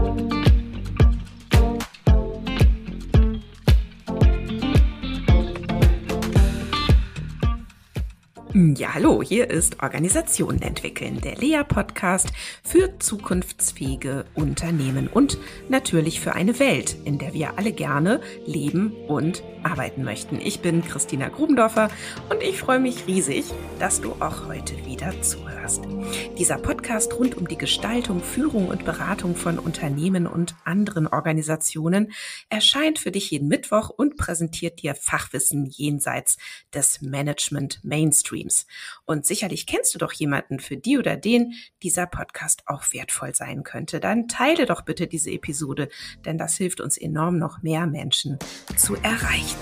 Ja, hallo, hier ist Organisationen entwickeln, der Lea-Podcast für zukunftsfähige Unternehmen und natürlich für eine Welt, in der wir alle gerne leben und arbeiten möchten. Ich bin Christina Grubendorfer und ich freue mich riesig, dass du auch heute wieder zuhörst. Dieser Podcast rund um die Gestaltung, Führung und Beratung von Unternehmen und anderen Organisationen erscheint für dich jeden Mittwoch und präsentiert dir Fachwissen jenseits des Management-Mainstreams. Und sicherlich kennst du doch jemanden, für die oder den dieser Podcast auch wertvoll sein könnte. Dann teile doch bitte diese Episode, denn das hilft uns enorm, noch mehr Menschen zu erreichen.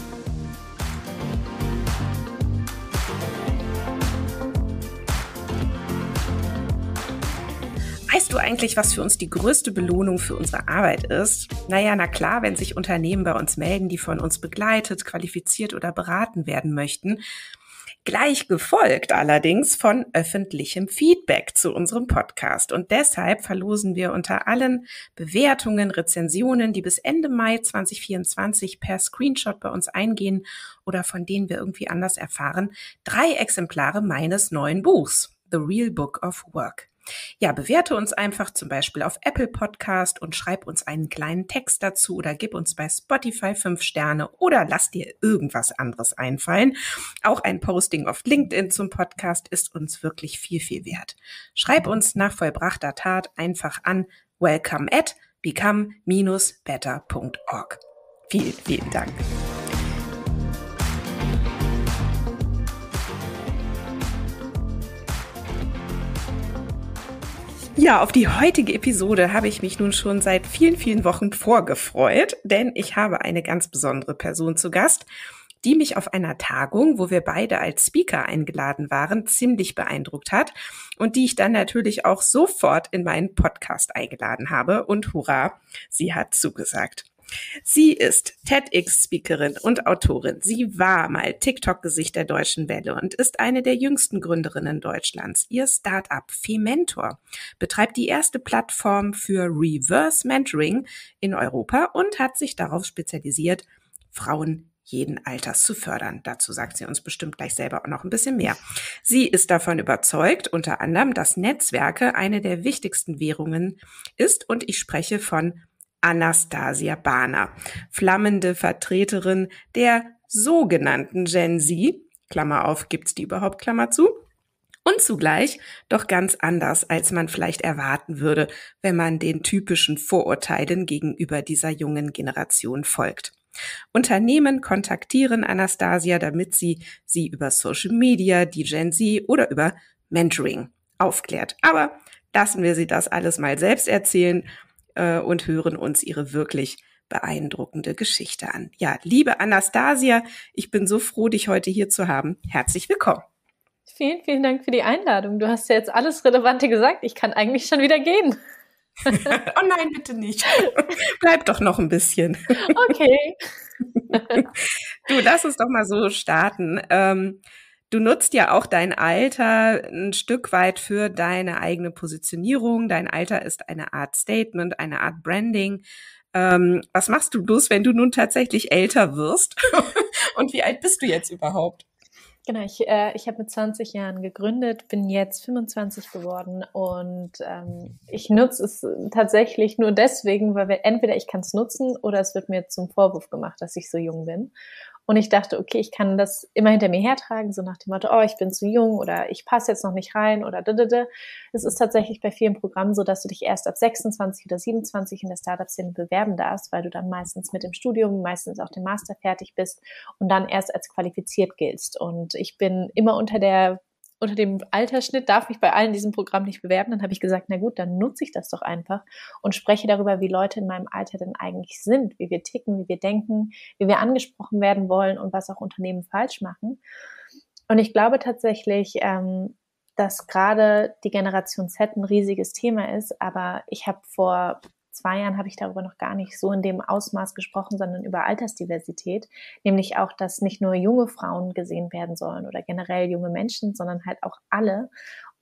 Weißt du eigentlich, was für uns die größte Belohnung für unsere Arbeit ist? Na klar, wenn sich Unternehmen bei uns melden, die von uns begleitet, qualifiziert oder beraten werden möchten. Gleich gefolgt allerdings von öffentlichem Feedback zu unserem Podcast. Und deshalb verlosen wir unter allen Bewertungen, Rezensionen, die bis Ende Mai 2024 per Screenshot bei uns eingehen oder von denen wir irgendwie anders erfahren, 3 Exemplare meines neuen Buchs, The Real Book of Work. Ja, bewerte uns einfach zum Beispiel auf Apple Podcast und schreib uns einen kleinen Text dazu oder gib uns bei Spotify 5 Sterne oder lass dir irgendwas anderes einfallen. Auch ein Posting auf LinkedIn zum Podcast ist uns wirklich viel, viel wert. Schreib uns nach vollbrachter Tat einfach an welcome@become-better.org. Vielen, vielen Dank. Ja, auf die heutige Episode habe ich mich nun schon seit vielen, vielen Wochen vorgefreut, denn ich habe eine ganz besondere Person zu Gast, die mich auf einer Tagung, wo wir beide als Speaker eingeladen waren, ziemlich beeindruckt hat und die ich dann natürlich auch sofort in meinen Podcast eingeladen habe und hurra, sie hat zugesagt. Sie ist TEDx-Speakerin und Autorin. Sie war mal TikTok-Gesicht der Deutschen Welle und ist eine der jüngsten Gründerinnen Deutschlands. Ihr Startup Fementor betreibt die erste Plattform für Reverse Mentoring in Europa und hat sich darauf spezialisiert, Frauen jeden Alters zu fördern. Dazu sagt sie uns bestimmt gleich selber auch noch ein bisschen mehr. Sie ist davon überzeugt, unter anderem, dass Netzwerke eine der wichtigsten Währungen ist und ich spreche von Anastasia Bahner, flammende Vertreterin der sogenannten Gen Z, Klammer auf, gibt's die überhaupt, Klammer zu, und zugleich doch ganz anders, als man vielleicht erwarten würde, wenn man den typischen Vorurteilen gegenüber dieser jungen Generation folgt. Unternehmen kontaktieren Anastasia, damit sie über Social Media, die Gen Z oder über Mentoring aufklärt. Aber lassen wir sie das alles mal selbst erzählen und hören uns ihre wirklich beeindruckende Geschichte an. Ja, liebe Anastasia, ich bin so froh, dich heute hier zu haben. Herzlich willkommen. Vielen, vielen Dank für die Einladung. Du hast ja jetzt alles Relevante gesagt. Ich kann eigentlich schon wieder gehen. Oh nein, bitte nicht. Bleib doch noch ein bisschen. Okay. Du, lass uns doch mal so starten. Du nutzt ja auch dein Alter ein Stück weit für deine eigene Positionierung. Dein Alter ist eine Art Statement, eine Art Branding. Was machst du bloß, wenn du nun tatsächlich älter wirst? Und wie alt bist du jetzt überhaupt? Genau, ich habe mit 20 Jahren gegründet, bin jetzt 25 geworden und ich nutze es tatsächlich nur deswegen, weil entweder ich kann es nutzen oder es wird mir zum Vorwurf gemacht, dass ich so jung bin. Und ich dachte, okay, ich kann das immer hinter mir hertragen, so nach dem Motto, oh, ich bin zu jung oder ich passe jetzt noch nicht rein oder ddd. Es ist tatsächlich bei vielen Programmen so, dass du dich erst ab 26 oder 27 in der Startup-Szene bewerben darfst, weil du dann meistens mit dem Studium, meistens auch dem Master fertig bist und dann erst als qualifiziert giltst. Und ich bin immer unter dem Altersschnitt, darf mich bei allen diesem Programm nicht bewerben. Dann habe ich gesagt, na gut, dann nutze ich das doch einfach und spreche darüber, wie Leute in meinem Alter denn eigentlich sind, wie wir ticken, wie wir denken, wie wir angesprochen werden wollen und was auch Unternehmen falsch machen. Und ich glaube tatsächlich, dass gerade die Generation Z ein riesiges Thema ist, aber ich habe vor 2 Jahren habe ich darüber noch gar nicht so in dem Ausmaß gesprochen, sondern über Altersdiversität, nämlich auch, dass nicht nur junge Frauen gesehen werden sollen oder generell junge Menschen, sondern halt auch alle.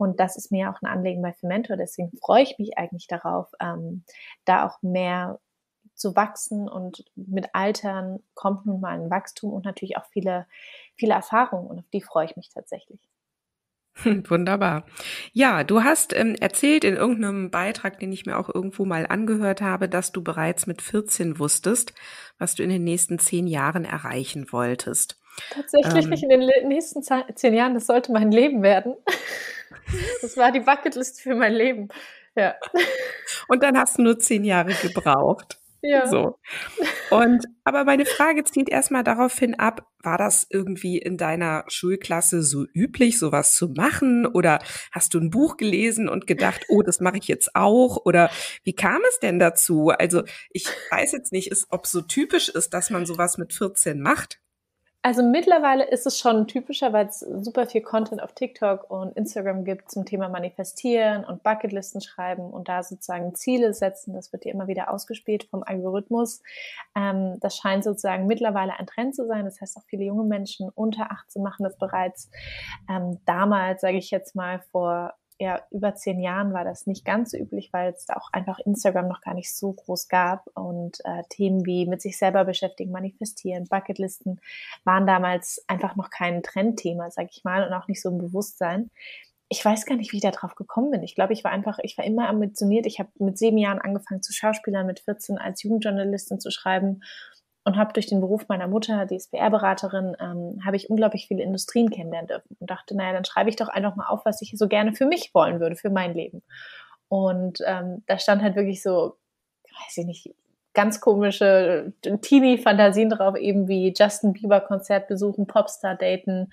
Und das ist mir auch ein Anliegen bei Fermentor. Deswegen freue ich mich eigentlich darauf, da auch mehr zu wachsen, und mit Altern kommt nun mal ein Wachstum und natürlich auch viele, viele Erfahrungen, und auf die freue ich mich tatsächlich. Wunderbar. Ja, du hast erzählt in irgendeinem Beitrag, den ich mir auch irgendwo mal angehört habe, dass du bereits mit 14 wusstest, was du in den nächsten 10 Jahren erreichen wolltest. Tatsächlich nicht in den nächsten 10 Jahren, das sollte mein Leben werden. Das war die Bucketlist für mein Leben. Ja. Und dann hast du nur 10 Jahre gebraucht. Ja. So. Aber meine Frage zielt erstmal darauf hin ab, war das irgendwie in deiner Schulklasse so üblich, sowas zu machen? Oder hast du ein Buch gelesen und gedacht, oh, das mache ich jetzt auch? Oder wie kam es denn dazu? Also ich weiß jetzt nicht, ob es so typisch ist, dass man sowas mit 14 macht. Also mittlerweile ist es schon typischer, weil es super viel Content auf TikTok und Instagram gibt zum Thema Manifestieren und Bucketlisten schreiben und da sozusagen Ziele setzen. Das wird ja immer wieder ausgespielt vom Algorithmus. Das scheint sozusagen mittlerweile ein Trend zu sein. Das heißt, auch viele junge Menschen unter 18 machen das bereits. Damals, sage ich jetzt mal, vor über 10 Jahren war das nicht ganz so üblich, weil es da auch einfach Instagram noch gar nicht so groß gab, und Themen wie mit sich selber beschäftigen, manifestieren, Bucketlisten waren damals einfach noch kein Trendthema, sag ich mal, und auch nicht so ein Bewusstsein. Ich weiß gar nicht, wie ich da drauf gekommen bin. Ich glaube, ich war immer ambitioniert. Ich habe mit 7 Jahren angefangen zu Schauspielern, mit 14 als Jugendjournalistin zu schreiben und habe durch den Beruf meiner Mutter, die ist PR-Beraterin, habe ich unglaublich viele Industrien kennenlernen dürfen und dachte, naja, dann schreibe ich doch einfach mal auf, was ich so gerne für mich wollen würde, für mein Leben. Und da stand halt wirklich so, weiß ich nicht, ganz komische Teenie-Fantasien drauf, eben wie Justin Bieber-Konzert besuchen, Popstar daten,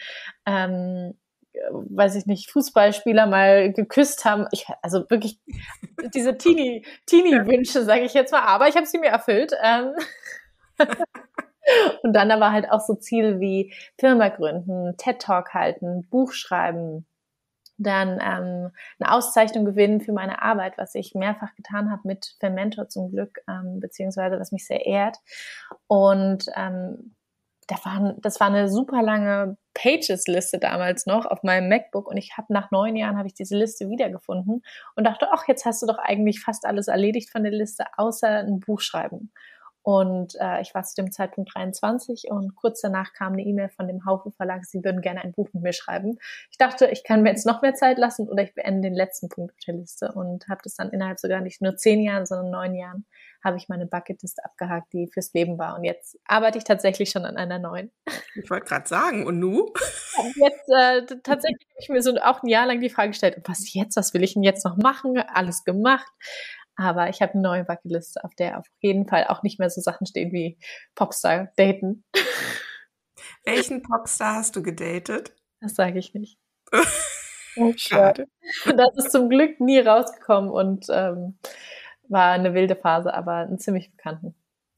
weiß ich nicht, Fußballspieler mal geküsst haben. Also wirklich diese Teenie-Wünsche, sage ich jetzt mal, aber ich habe sie mir erfüllt. Und dann aber halt auch so Ziele wie Firma gründen, TED-Talk halten, Buch schreiben, dann eine Auszeichnung gewinnen für meine Arbeit, was ich mehrfach getan habe mit Fermentor zum Glück, beziehungsweise was mich sehr ehrt. Und das war eine super lange Pages-Liste damals noch auf meinem MacBook, und nach 9 Jahren habe ich diese Liste wiedergefunden und dachte, ach, jetzt hast du doch eigentlich fast alles erledigt von der Liste, außer ein Buch schreiben. Und ich war zu dem Zeitpunkt 23 und kurz danach kam eine E-Mail von dem Haufe Verlag, sie würden gerne ein Buch mit mir schreiben. Ich dachte, ich kann mir jetzt noch mehr Zeit lassen oder ich beende den letzten Punkt auf der Liste, und habe das dann innerhalb sogar nicht nur 10 Jahren, sondern 9 Jahren habe ich meine Bucketliste abgehakt, die fürs Leben war. Und jetzt arbeite ich tatsächlich schon an einer neuen. Ich wollte gerade sagen, und nu? Jetzt tatsächlich habe ich mir so auch ein Jahr lang die Frage gestellt, was jetzt, was will ich denn jetzt noch machen? Alles gemacht. Aber ich habe eine neue Bucketliste, auf der auf jeden Fall auch nicht mehr so Sachen stehen wie Popstar daten. Welchen Popstar hast du gedatet? Das sage ich nicht. Schade. Das ist zum Glück nie rausgekommen und war eine wilde Phase, aber einen ziemlich bekannten.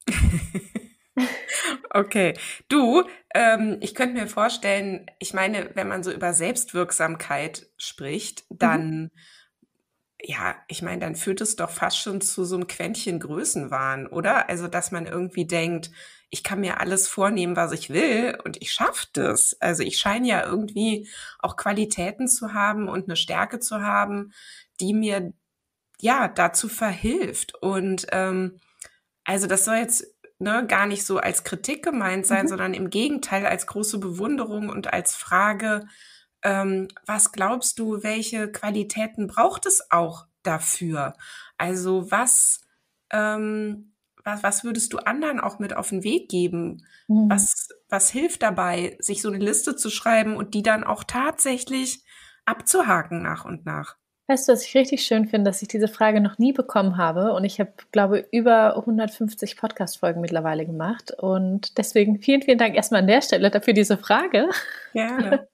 Okay. Ich könnte mir vorstellen, ich meine, wenn man so über Selbstwirksamkeit spricht, dann ja, ich meine, dann führt es doch fast schon zu so einem Quäntchen Größenwahn, oder? Also, dass man irgendwie denkt, ich kann mir alles vornehmen, was ich will, und ich schaffe das. Also, ich scheine ja irgendwie auch Qualitäten zu haben und eine Stärke zu haben, die mir ja dazu verhilft. Und also, das soll jetzt gar nicht so als Kritik gemeint sein, sondern im Gegenteil als große Bewunderung und als Frage, was glaubst du, welche Qualitäten braucht es auch dafür? Also was würdest du anderen auch mit auf den Weg geben? Was hilft dabei, sich so eine Liste zu schreiben und die dann auch tatsächlich abzuhaken nach und nach? Weißt du, was ich richtig schön finde, dass ich diese Frage noch nie bekommen habe, und ich habe, glaube, über 150 Podcast-Folgen mittlerweile gemacht, und deswegen vielen, vielen Dank erstmal an der Stelle dafür diese Frage. Gerne.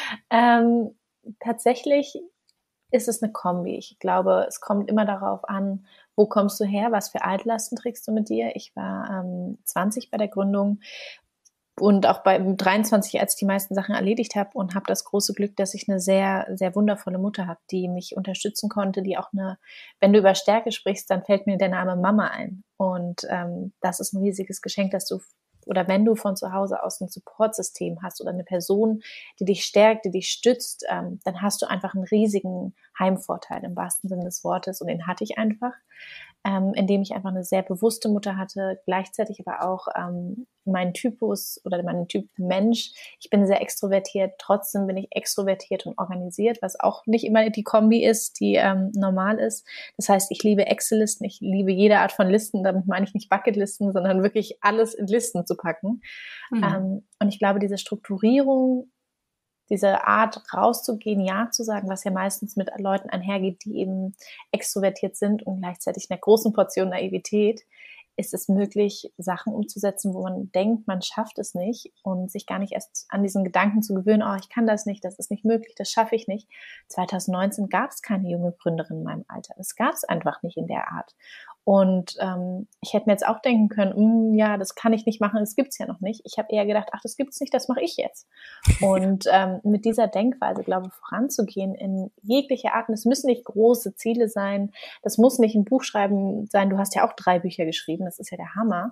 Tatsächlich ist es eine Kombi. Ich glaube, es kommt immer darauf an, wo kommst du her, was für Altlasten trägst du mit dir. Ich war 20 bei der Gründung und auch bei 23, als ich die meisten Sachen erledigt habe, und habe das große Glück, dass ich eine sehr, sehr wundervolle Mutter habe, die mich unterstützen konnte, die auch wenn du über Stärke sprichst, dann fällt mir der Name Mama ein. Und das ist ein riesiges Geschenk, dass du oder wenn du von zu Hause aus ein Supportsystem hast oder eine Person, die dich stärkt, die dich stützt, dann hast du einfach einen riesigen Heimvorteil im wahrsten Sinne des Wortes, und den hatte ich einfach, indem ich einfach eine sehr bewusste Mutter hatte, gleichzeitig aber auch meinen Typus oder meinen Typ Mensch. Ich bin sehr extrovertiert, trotzdem bin ich extrovertiert und organisiert, was auch nicht immer die Kombi ist, die normal ist. Das heißt, ich liebe Excel-Listen, ich liebe jede Art von Listen, damit meine ich nicht Bucketlisten, sondern wirklich alles in Listen zu packen. Und ich glaube, diese Strukturierung, diese Art rauszugehen, Ja zu sagen, was ja meistens mit Leuten einhergeht, die eben extrovertiert sind und gleichzeitig einer großen Portion Naivität, ist es möglich, Sachen umzusetzen, wo man denkt, man schafft es nicht, und sich gar nicht erst an diesen Gedanken zu gewöhnen, oh, ich kann das nicht, das ist nicht möglich, das schaffe ich nicht. 2019 gab es keine junge Gründerin in meinem Alter. Das gab es einfach nicht in der Art. Und ich hätte mir jetzt auch denken können, ja, das kann ich nicht machen, das gibt's ja noch nicht. Ich habe eher gedacht, ach, das gibt's nicht, das mache ich jetzt. Und mit dieser Denkweise, glaube ich, voranzugehen in jeglicher Art, und es müssen nicht große Ziele sein, das muss nicht ein Buch schreiben sein, du hast ja auch 3 Bücher geschrieben, das ist ja der Hammer,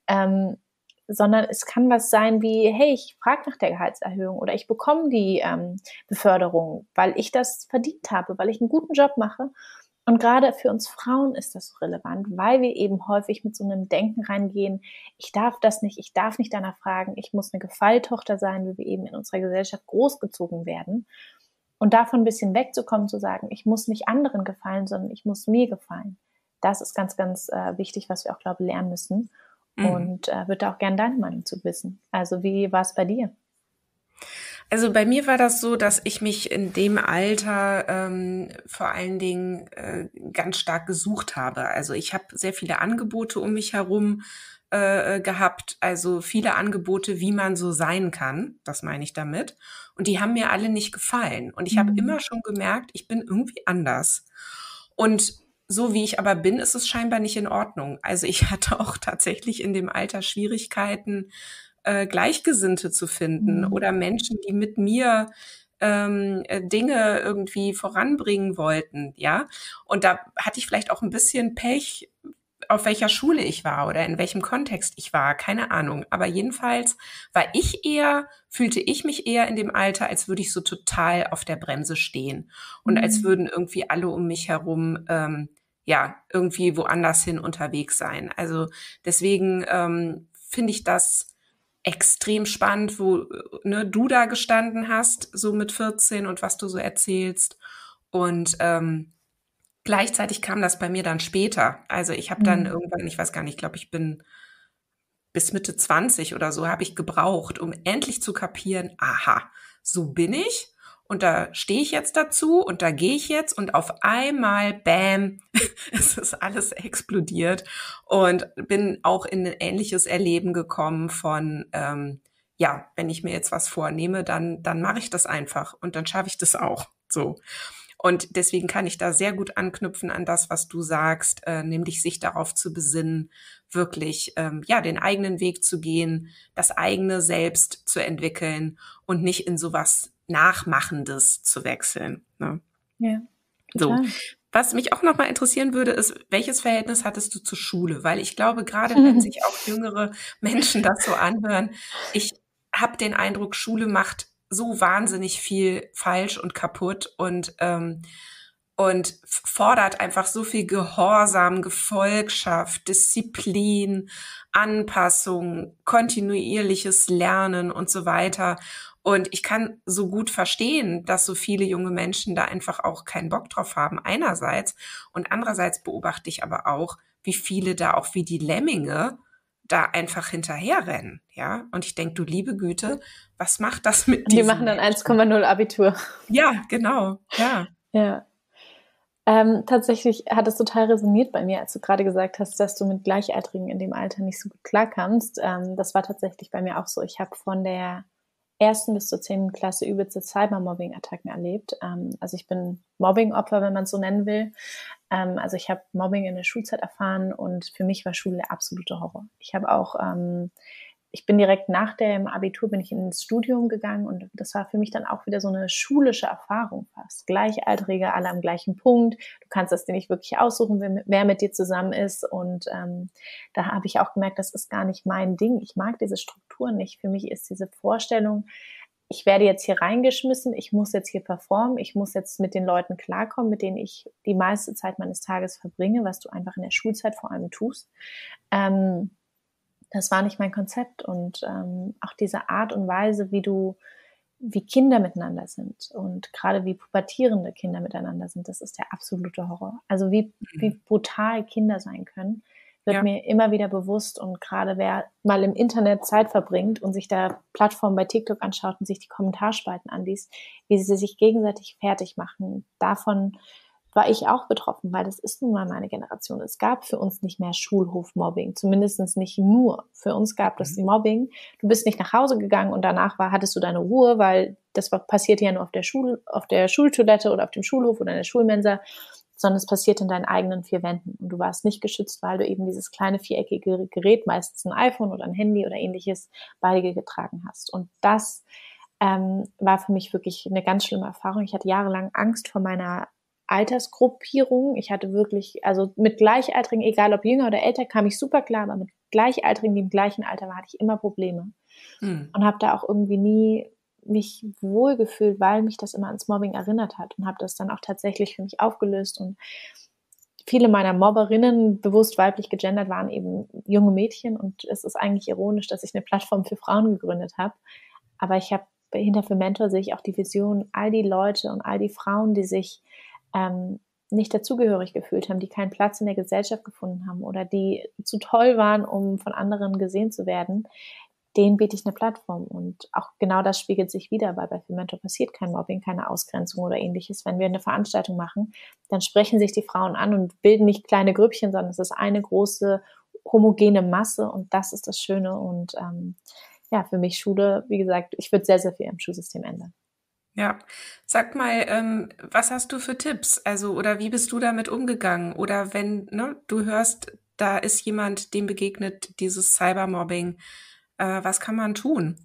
sondern es kann was sein wie, hey, ich frage nach der Gehaltserhöhung oder ich bekomme die Beförderung, weil ich das verdient habe, weil ich einen guten Job mache. Und gerade für uns Frauen ist das so relevant, weil wir eben häufig mit so einem Denken reingehen, ich darf das nicht, ich darf nicht danach fragen, ich muss eine Gefalltochter sein, wie wir eben in unserer Gesellschaft großgezogen werden. Und davon ein bisschen wegzukommen, zu sagen, ich muss nicht anderen gefallen, sondern ich muss mir gefallen. Das ist ganz, ganz wichtig, was wir auch, glaube ich, lernen müssen. Und würde auch gerne deine Meinung zu wissen. Also wie war es bei dir? Also bei mir war das so, dass ich mich in dem Alter vor allen Dingen ganz stark gesucht habe. Also ich habe sehr viele Angebote um mich herum gehabt, also viele Angebote, wie man so sein kann, das meine ich damit. Und die haben mir alle nicht gefallen. Und ich habe immer schon gemerkt, ich bin irgendwie anders. Und so wie ich aber bin, ist es scheinbar nicht in Ordnung. Also ich hatte auch tatsächlich in dem Alter Schwierigkeiten, Gleichgesinnte zu finden oder Menschen, die mit mir Dinge irgendwie voranbringen wollten, ja. Und da hatte ich vielleicht auch ein bisschen Pech, auf welcher Schule ich war oder in welchem Kontext ich war, keine Ahnung. Aber jedenfalls fühlte ich mich eher in dem Alter, als würde ich so total auf der Bremse stehen und als würden irgendwie alle um mich herum ja irgendwie woanders hin unterwegs sein. Also deswegen finde ich das extrem spannend, wo du da gestanden hast, so mit 14 und was du so erzählst. Und gleichzeitig kam das bei mir dann später. Also ich habe dann irgendwann, ich weiß gar nicht, ich glaube, ich bin bis Mitte 20 oder so, habe ich gebraucht, um endlich zu kapieren, aha, so bin ich und da stehe ich jetzt dazu und da gehe ich jetzt und auf einmal, bam, es ist alles explodiert und bin auch in ein ähnliches Erleben gekommen von, ja, wenn ich mir jetzt was vornehme, dann mache ich das einfach und dann schaffe ich das auch. So. Und deswegen kann ich da sehr gut anknüpfen an das, was du sagst, nämlich sich darauf zu besinnen, wirklich ja den eigenen Weg zu gehen, das eigene Selbst zu entwickeln und nicht in sowas Nachmachendes zu wechseln. Ne? Ja, So. total. Was mich auch nochmal interessieren würde, ist, welches Verhältnis hattest du zur Schule? Weil ich glaube, gerade wenn sich auch jüngere Menschen das so anhören, ich habe den Eindruck, Schule macht so wahnsinnig viel falsch und kaputt und fordert einfach so viel Gehorsam, Gefolgschaft, Disziplin, Anpassung, kontinuierliches Lernen und so weiter. Und ich kann so gut verstehen, dass so viele junge Menschen da einfach auch keinen Bock drauf haben, einerseits. Und andererseits beobachte ich aber auch, wie viele da auch wie die Lemminge da einfach hinterherrennen, ja. Und ich denke, du liebe Güte, was macht das mit Und die diesen machen dann Menschen? 1,0 Abitur. Ja, genau, ja. Ja. Tatsächlich hat es total resoniert bei mir, als du gerade gesagt hast, dass du mit Gleichaltrigen in dem Alter nicht so gut klarkamst. Das war tatsächlich bei mir auch so. Ich habe von der 1. bis zur 10. Klasse übelste Cybermobbing-Attacken erlebt. Also ich bin Mobbing-Opfer, wenn man es so nennen will. Also ich habe Mobbing in der Schulzeit erfahren und für mich war Schule der absolute Horror. Ich habe auch ich bin direkt nach dem Abitur bin ich ins Studium gegangen und das war für mich dann auch wieder so eine schulische Erfahrung fast. Gleichaltrige, alle am gleichen Punkt. Du kannst das dir nicht wirklich aussuchen, wer mit dir zusammen ist. Und da habe ich auch gemerkt, das ist gar nicht mein Ding. Ich mag diese Struktur nicht. Für mich ist diese Vorstellung, ich werde jetzt hier reingeschmissen, ich muss jetzt hier performen, ich muss jetzt mit den Leuten klarkommen, mit denen ich die meiste Zeit meines Tages verbringe, was du einfach in der Schulzeit vor allem tust. Das war nicht mein Konzept und auch diese Art und Weise, wie Kinder miteinander sind und gerade wie pubertierende Kinder miteinander sind, das ist der absolute Horror. Also wie brutal Kinder sein können, wird mir immer wieder bewusst und gerade wer mal im Internet Zeit verbringt und sich da Plattformen bei TikTok anschaut und sich die Kommentarspalten anliest, wie sie sich gegenseitig fertig machen, davon war ich auch betroffen, weil das ist nun mal meine Generation. Es gab für uns nicht mehr Schulhofmobbing, zumindest nicht nur. Für uns gab das Mobbing. Du bist nicht nach Hause gegangen und danach hattest du deine Ruhe, weil das passierte ja nur auf der Schultoilette oder auf dem Schulhof oder in der Schulmensa, sondern es passiert in deinen eigenen vier Wänden. Und du warst nicht geschützt, weil du eben dieses kleine viereckige Gerät, meistens ein iPhone oder ein Handy oder ähnliches, bei dir getragen hast. Und das war für mich wirklich eine ganz schlimme Erfahrung. Ich hatte jahrelang Angst vor meiner Altersgruppierung. Ich hatte wirklich, also mit Gleichaltrigen, egal ob jünger oder älter, kam ich super klar, aber mit Gleichaltrigen, die im gleichen Alter waren, hatte ich immer Probleme. Und habe da auch irgendwie nie mich wohlgefühlt, weil mich das immer ans Mobbing erinnert hat und habe das dann auch tatsächlich für mich aufgelöst. Und viele meiner Mobberinnen, bewusst weiblich gegendert, waren eben junge Mädchen und es ist eigentlich ironisch, dass ich eine Plattform für Frauen gegründet habe. Aber ich habe hinter Fermentor sehe ich auch die Vision, all die Leute und all die Frauen, die sich nicht dazugehörig gefühlt haben, die keinen Platz in der Gesellschaft gefunden haben oder die zu toll waren, um von anderen gesehen zu werden, denen biete ich eine Plattform. Und auch genau das spiegelt sich wieder, weil bei Fermentor passiert kein Mobbing, keine Ausgrenzung oder ähnliches. Wenn wir eine Veranstaltung machen, dann sprechen sich die Frauen an und bilden nicht kleine Grüppchen, sondern es ist eine große homogene Masse und das ist das Schöne. Und für mich Schule, wie gesagt, ich würde sehr, sehr viel am Schulsystem ändern. Ja, sag mal, was hast du für Tipps? Also, oder wie bist du damit umgegangen? Oder wenn, du hörst, da ist jemand, dem begegnet dieses Cybermobbing, was kann man tun?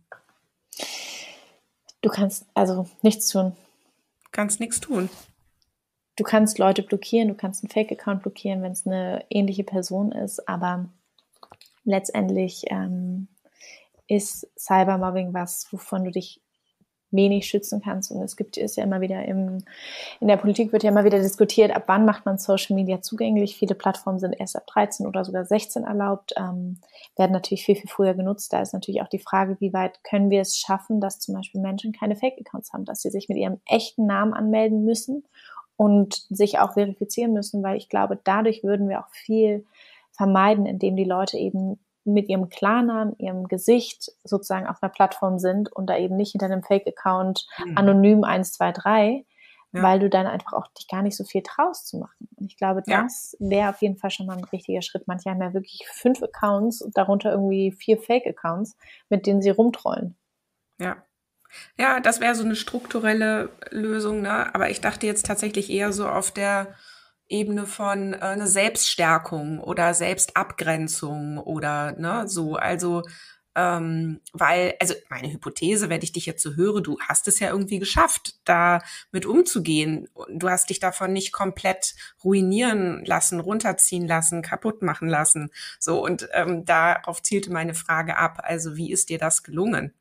Du kannst also nichts tun. Kannst nichts tun. Du kannst Leute blockieren, du kannst einen Fake-Account blockieren, wenn es eine ähnliche Person ist, aber letztendlich ist Cybermobbing was, wovon du dich wenig schützen kannst. Und ist ja immer wieder in der Politik wird ja immer wieder diskutiert, ab wann macht man Social Media zugänglich. Viele Plattformen sind erst ab 13 oder sogar 16 erlaubt, werden natürlich viel, viel früher genutzt. Da ist natürlich auch die Frage, wie weit können wir es schaffen, dass zum Beispiel Menschen keine Fake-Accounts haben, dass sie sich mit ihrem echten Namen anmelden müssen und sich auch verifizieren müssen, weil ich glaube, dadurch würden wir auch viel vermeiden, indem die Leute eben mit ihrem Klarnamen, ihrem Gesicht sozusagen auf einer Plattform sind und da eben nicht hinter einem Fake-Account anonym 123, weil du dann einfach auch dich gar nicht so viel traust zu machen. Und ich glaube, das wäre auf jeden Fall schon mal ein richtiger Schritt. Manche haben ja wirklich 5 Accounts und darunter irgendwie 4 Fake-Accounts, mit denen sie rumtrollen. Ja, das wäre so eine strukturelle Lösung, ne? Aber ich dachte jetzt tatsächlich eher so auf der Ebene von eine Selbststärkung oder Selbstabgrenzung oder so. Also weil, also meine Hypothese, wenn ich dich jetzt so höre, du hast es ja irgendwie geschafft, da mit umzugehen. Du hast dich davon nicht komplett ruinieren lassen, runterziehen lassen, kaputt machen lassen. So, und darauf zielte meine Frage ab. Also wie ist dir das gelungen?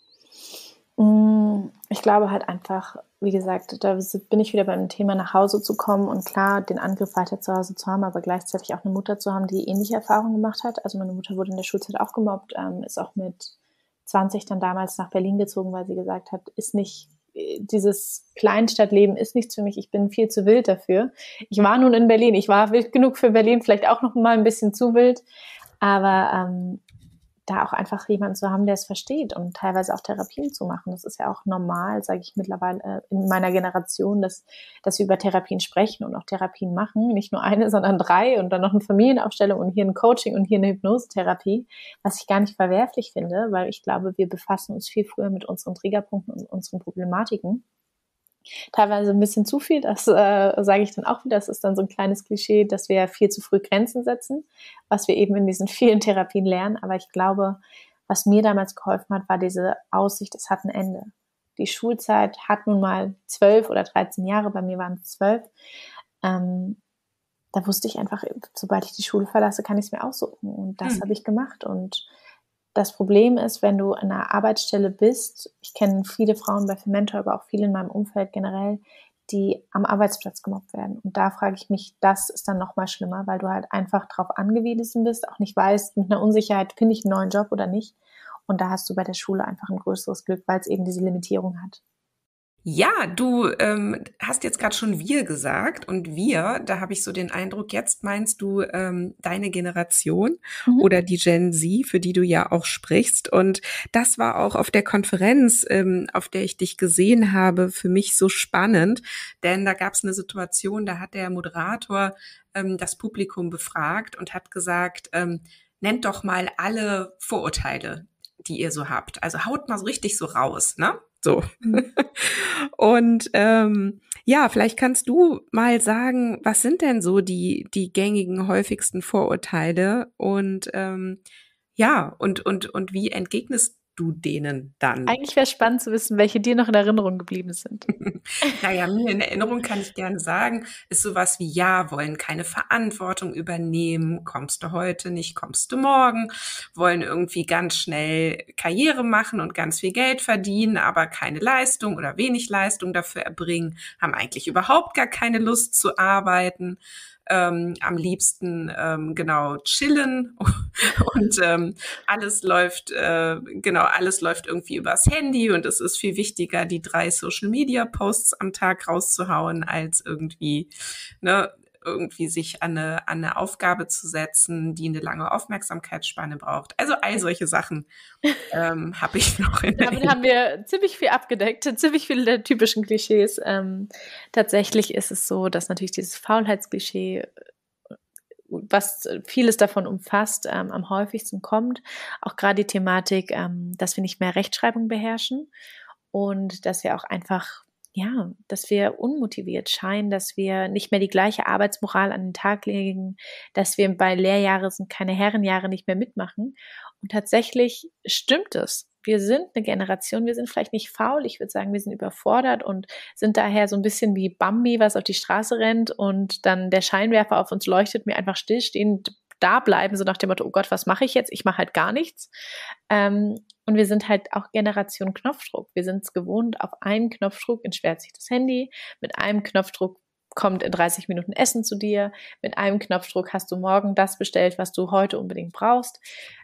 Ich glaube halt einfach, wie gesagt, da bin ich wieder beim Thema nach Hause zu kommen und klar, den Angriff weiter zu Hause zu haben, aber gleichzeitig auch eine Mutter zu haben, die ähnliche Erfahrungen gemacht hat. Also meine Mutter wurde in der Schulzeit auch gemobbt, ist auch mit 20 dann damals nach Berlin gezogen, weil sie gesagt hat, ist nicht, dieses Kleinstadtleben ist nichts für mich, ich bin viel zu wild dafür. Ich war nun in Berlin, ich war wild genug für Berlin, vielleicht auch noch mal ein bisschen zu wild, aber da auch einfach jemanden zu haben, der es versteht und teilweise auch Therapien zu machen. Das ist ja auch normal, sage ich mittlerweile in meiner Generation, dass wir über Therapien sprechen und auch Therapien machen. Nicht nur eine, sondern 3 und dann noch eine Familienaufstellung und hier ein Coaching und hier eine Hypnosetherapie, was ich gar nicht verwerflich finde, weil ich glaube, wir befassen uns viel früher mit unseren Triggerpunkten und unseren Problematiken. Teilweise ein bisschen zu viel, das sage ich dann auch wieder, das ist dann so ein kleines Klischee, dass wir viel zu früh Grenzen setzen, was wir eben in diesen vielen Therapien lernen, aber ich glaube, Was mir damals geholfen hat, war diese Aussicht, es hat ein Ende. Die Schulzeit hat nun mal 12 oder 13 Jahre, bei mir waren es 12. Da wusste ich einfach, sobald ich die Schule verlasse, kann ich es mir aussuchen. Und das habe ich gemacht. Und das Problem ist, wenn du an einer Arbeitsstelle bist, ich kenne viele Frauen bei Fementor, aber auch viele in meinem Umfeld generell, die am Arbeitsplatz gemobbt werden. Und da frage ich mich, das ist dann noch mal schlimmer, weil du halt einfach drauf angewiesen bist, auch nicht weißt, mit einer Unsicherheit, finde ich einen neuen Job oder nicht. Und da hast du bei der Schule einfach ein größeres Glück, weil es eben diese Limitierung hat. Ja, du hast jetzt gerade schon wir gesagt und wir, da habe ich so den Eindruck, jetzt meinst du deine Generation oder die Gen Z, für die du ja auch sprichst. Und das war auch auf der Konferenz, auf der ich dich gesehen habe, für mich so spannend, denn da gab es eine Situation, da hat der Moderator das Publikum befragt und hat gesagt, nennt doch mal alle Vorurteile, die ihr so habt. Also haut mal so richtig so raus, ne? So. Und ja, vielleicht kannst du mal sagen, was sind denn so die gängigen, häufigsten Vorurteile und ja, und wie entgegnest du denen dann? Eigentlich wäre es spannend zu wissen, welche dir noch in Erinnerung geblieben sind. Naja, mir in Erinnerung kann ich gerne sagen, ist sowas wie, ja, wollen keine Verantwortung übernehmen, kommst du heute nicht, kommst du morgen, wollen irgendwie ganz schnell Karriere machen und ganz viel Geld verdienen, aber keine Leistung oder wenig Leistung dafür erbringen, haben eigentlich überhaupt gar keine Lust zu arbeiten. Am liebsten genau chillen und alles läuft alles läuft irgendwie übers Handy und es ist viel wichtiger, die 3 Social Media Posts am Tag rauszuhauen, als irgendwie irgendwie sich an eine Aufgabe zu setzen, die eine lange Aufmerksamkeitsspanne braucht. Also all solche Sachen habe ich noch in Damit haben wir ziemlich viel abgedeckt, ziemlich viele der typischen Klischees. Tatsächlich ist es so, dass natürlich dieses Faulheitsklischee, was vieles davon umfasst, am häufigsten kommt. Auch gerade die Thematik, dass wir nicht mehr Rechtschreibung beherrschen und dass wir auch einfach, ja, dass wir unmotiviert scheinen, dass wir nicht mehr die gleiche Arbeitsmoral an den Tag legen, dass wir bei Lehrjahre sind keine Herrenjahre nicht mehr mitmachen. Und tatsächlich stimmt es. Wir sind eine Generation, wir sind vielleicht nicht faul, ich würde sagen, wir sind überfordert und sind daher so ein bisschen wie Bambi, was auf die Straße rennt und dann der Scheinwerfer auf uns leuchtet, mir einfach stillstehend da bleiben, so nach dem Motto, oh Gott, was mache ich jetzt? Ich mache halt gar nichts. Und wir sind halt auch Generation Knopfdruck. Wir sind es gewohnt, auf einen Knopfdruck entsperrt sich das Handy, mit einem Knopfdruck kommt in 30 Minuten Essen zu dir, mit einem Knopfdruck hast du morgen das bestellt, was du heute unbedingt brauchst.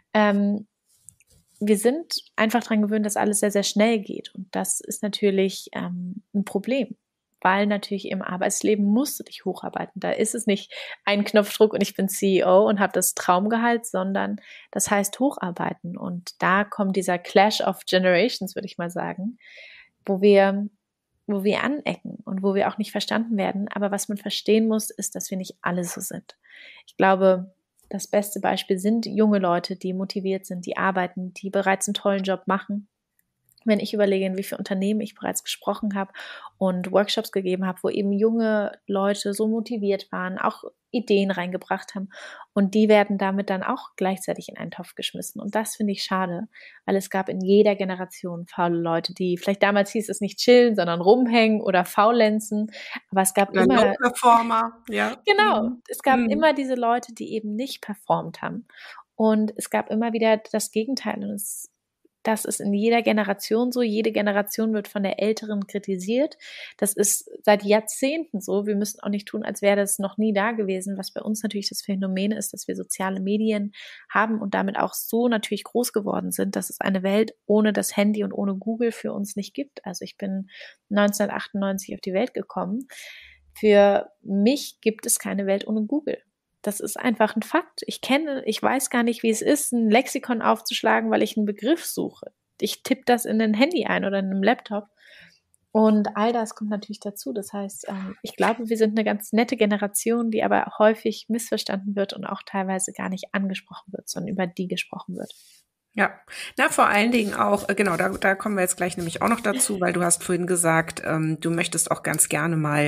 Wir sind einfach daran gewöhnt, dass alles sehr, sehr schnell geht. Und das ist natürlich ein Problem, weil natürlich im Arbeitsleben musst du dich hocharbeiten. Da ist es nicht ein Knopfdruck und ich bin CEO und habe das Traumgehalt, sondern das heißt hocharbeiten. Und da kommt dieser Clash of Generations, würde ich mal sagen, wo wir anecken und wo wir auch nicht verstanden werden. Aber was man verstehen muss, ist, dass wir nicht alle so sind. Ich glaube, das beste Beispiel sind junge Leute, die motiviert sind, die arbeiten, die bereits einen tollen Job machen. Wenn ich überlege, in wie viele Unternehmen ich bereits gesprochen habe und Workshops gegeben habe, wo eben junge Leute so motiviert waren, auch Ideen reingebracht haben und die werden damit dann auch gleichzeitig in einen Topf geschmissen. Und das finde ich schade, weil es gab in jeder Generation faule Leute, die vielleicht damals hieß es nicht chillen, sondern rumhängen oder faulenzen, aber es gab immer Low-Performer, ja. Genau, es gab immer diese Leute, die eben nicht performt haben und es gab immer wieder das Gegenteil und das ist in jeder Generation so. Jede Generation wird von der Älteren kritisiert. Das ist seit Jahrzehnten so. Wir müssen auch nicht tun, als wäre das noch nie da gewesen. Was bei uns natürlich das Phänomen ist, dass wir soziale Medien haben und damit auch so natürlich groß geworden sind, dass es eine Welt ohne das Handy und ohne Google für uns nicht gibt. Also ich bin 1998 auf die Welt gekommen. Für mich gibt es keine Welt ohne Google. Das ist einfach ein Fakt. Ich weiß gar nicht, wie es ist, ein Lexikon aufzuschlagen, weil ich einen Begriff suche. Ich tippe das in ein Handy ein oder in einem Laptop. Und all das kommt natürlich dazu. Das heißt, ich glaube, wir sind eine ganz nette Generation, die aber häufig missverstanden wird und auch teilweise gar nicht angesprochen wird, sondern über die gesprochen wird. Ja, na vor allen Dingen auch, genau, da kommen wir jetzt gleich nämlich auch noch dazu, weil du hast vorhin gesagt, du möchtest auch ganz gerne mal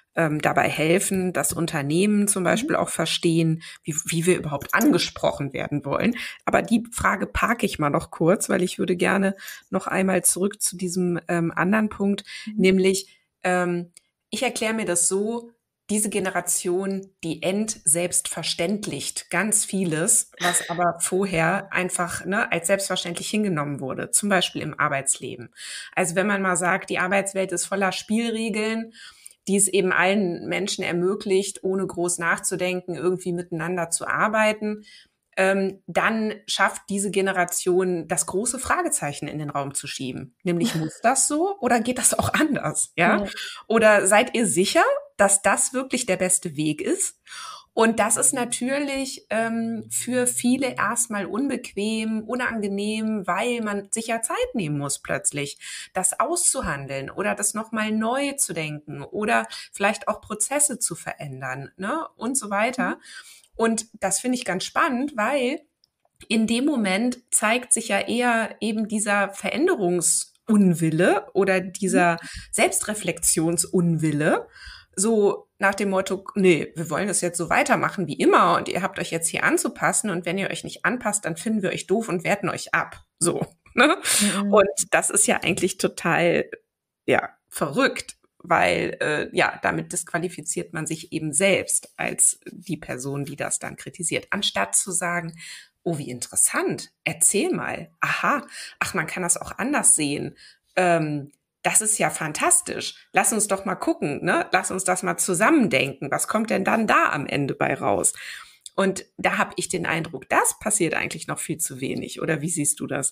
dabei helfen, dass Unternehmen zum Beispiel auch verstehen, wie wir überhaupt angesprochen werden wollen. Aber die Frage parke ich mal noch kurz, weil ich würde gerne noch einmal zurück zu diesem anderen Punkt, nämlich ich erkläre mir das so: Diese Generation, die selbstverständlicht ganz vieles, was aber vorher einfach als selbstverständlich hingenommen wurde, zum Beispiel im Arbeitsleben. Also wenn man mal sagt, die Arbeitswelt ist voller Spielregeln, die es eben allen Menschen ermöglicht, ohne groß nachzudenken, irgendwie miteinander zu arbeiten, dann schafft diese Generation das große Fragezeichen in den Raum zu schieben. Nämlich, muss das so oder geht das auch anders? Ja? Oder seid ihr sicher, dass das wirklich der beste Weg ist? Und das ist natürlich für viele erstmal unbequem, unangenehm, weil man sich ja Zeit nehmen muss plötzlich, das auszuhandeln oder das nochmal neu zu denken oder vielleicht auch Prozesse zu verändern, ne? Und so weiter. Und das finde ich ganz spannend, weil in dem Moment zeigt sich ja eher eben dieser Veränderungsunwille oder dieser Selbstreflexionsunwille, so nach dem Motto, nee, wir wollen das jetzt so weitermachen wie immer und ihr habt euch jetzt hier anzupassen und wenn ihr euch nicht anpasst, dann finden wir euch doof und werten euch ab. So, ne? Und das ist ja eigentlich total, verrückt, weil damit disqualifiziert man sich eben selbst als die Person, die das dann kritisiert, anstatt zu sagen, oh, wie interessant, erzähl mal, aha, ach, man kann das auch anders sehen, das ist ja fantastisch, lass uns doch mal gucken, ne? Lass uns das mal zusammendenken, was kommt denn dann da am Ende bei raus? Und da habe ich den Eindruck, das passiert eigentlich noch viel zu wenig, oder wie siehst du das?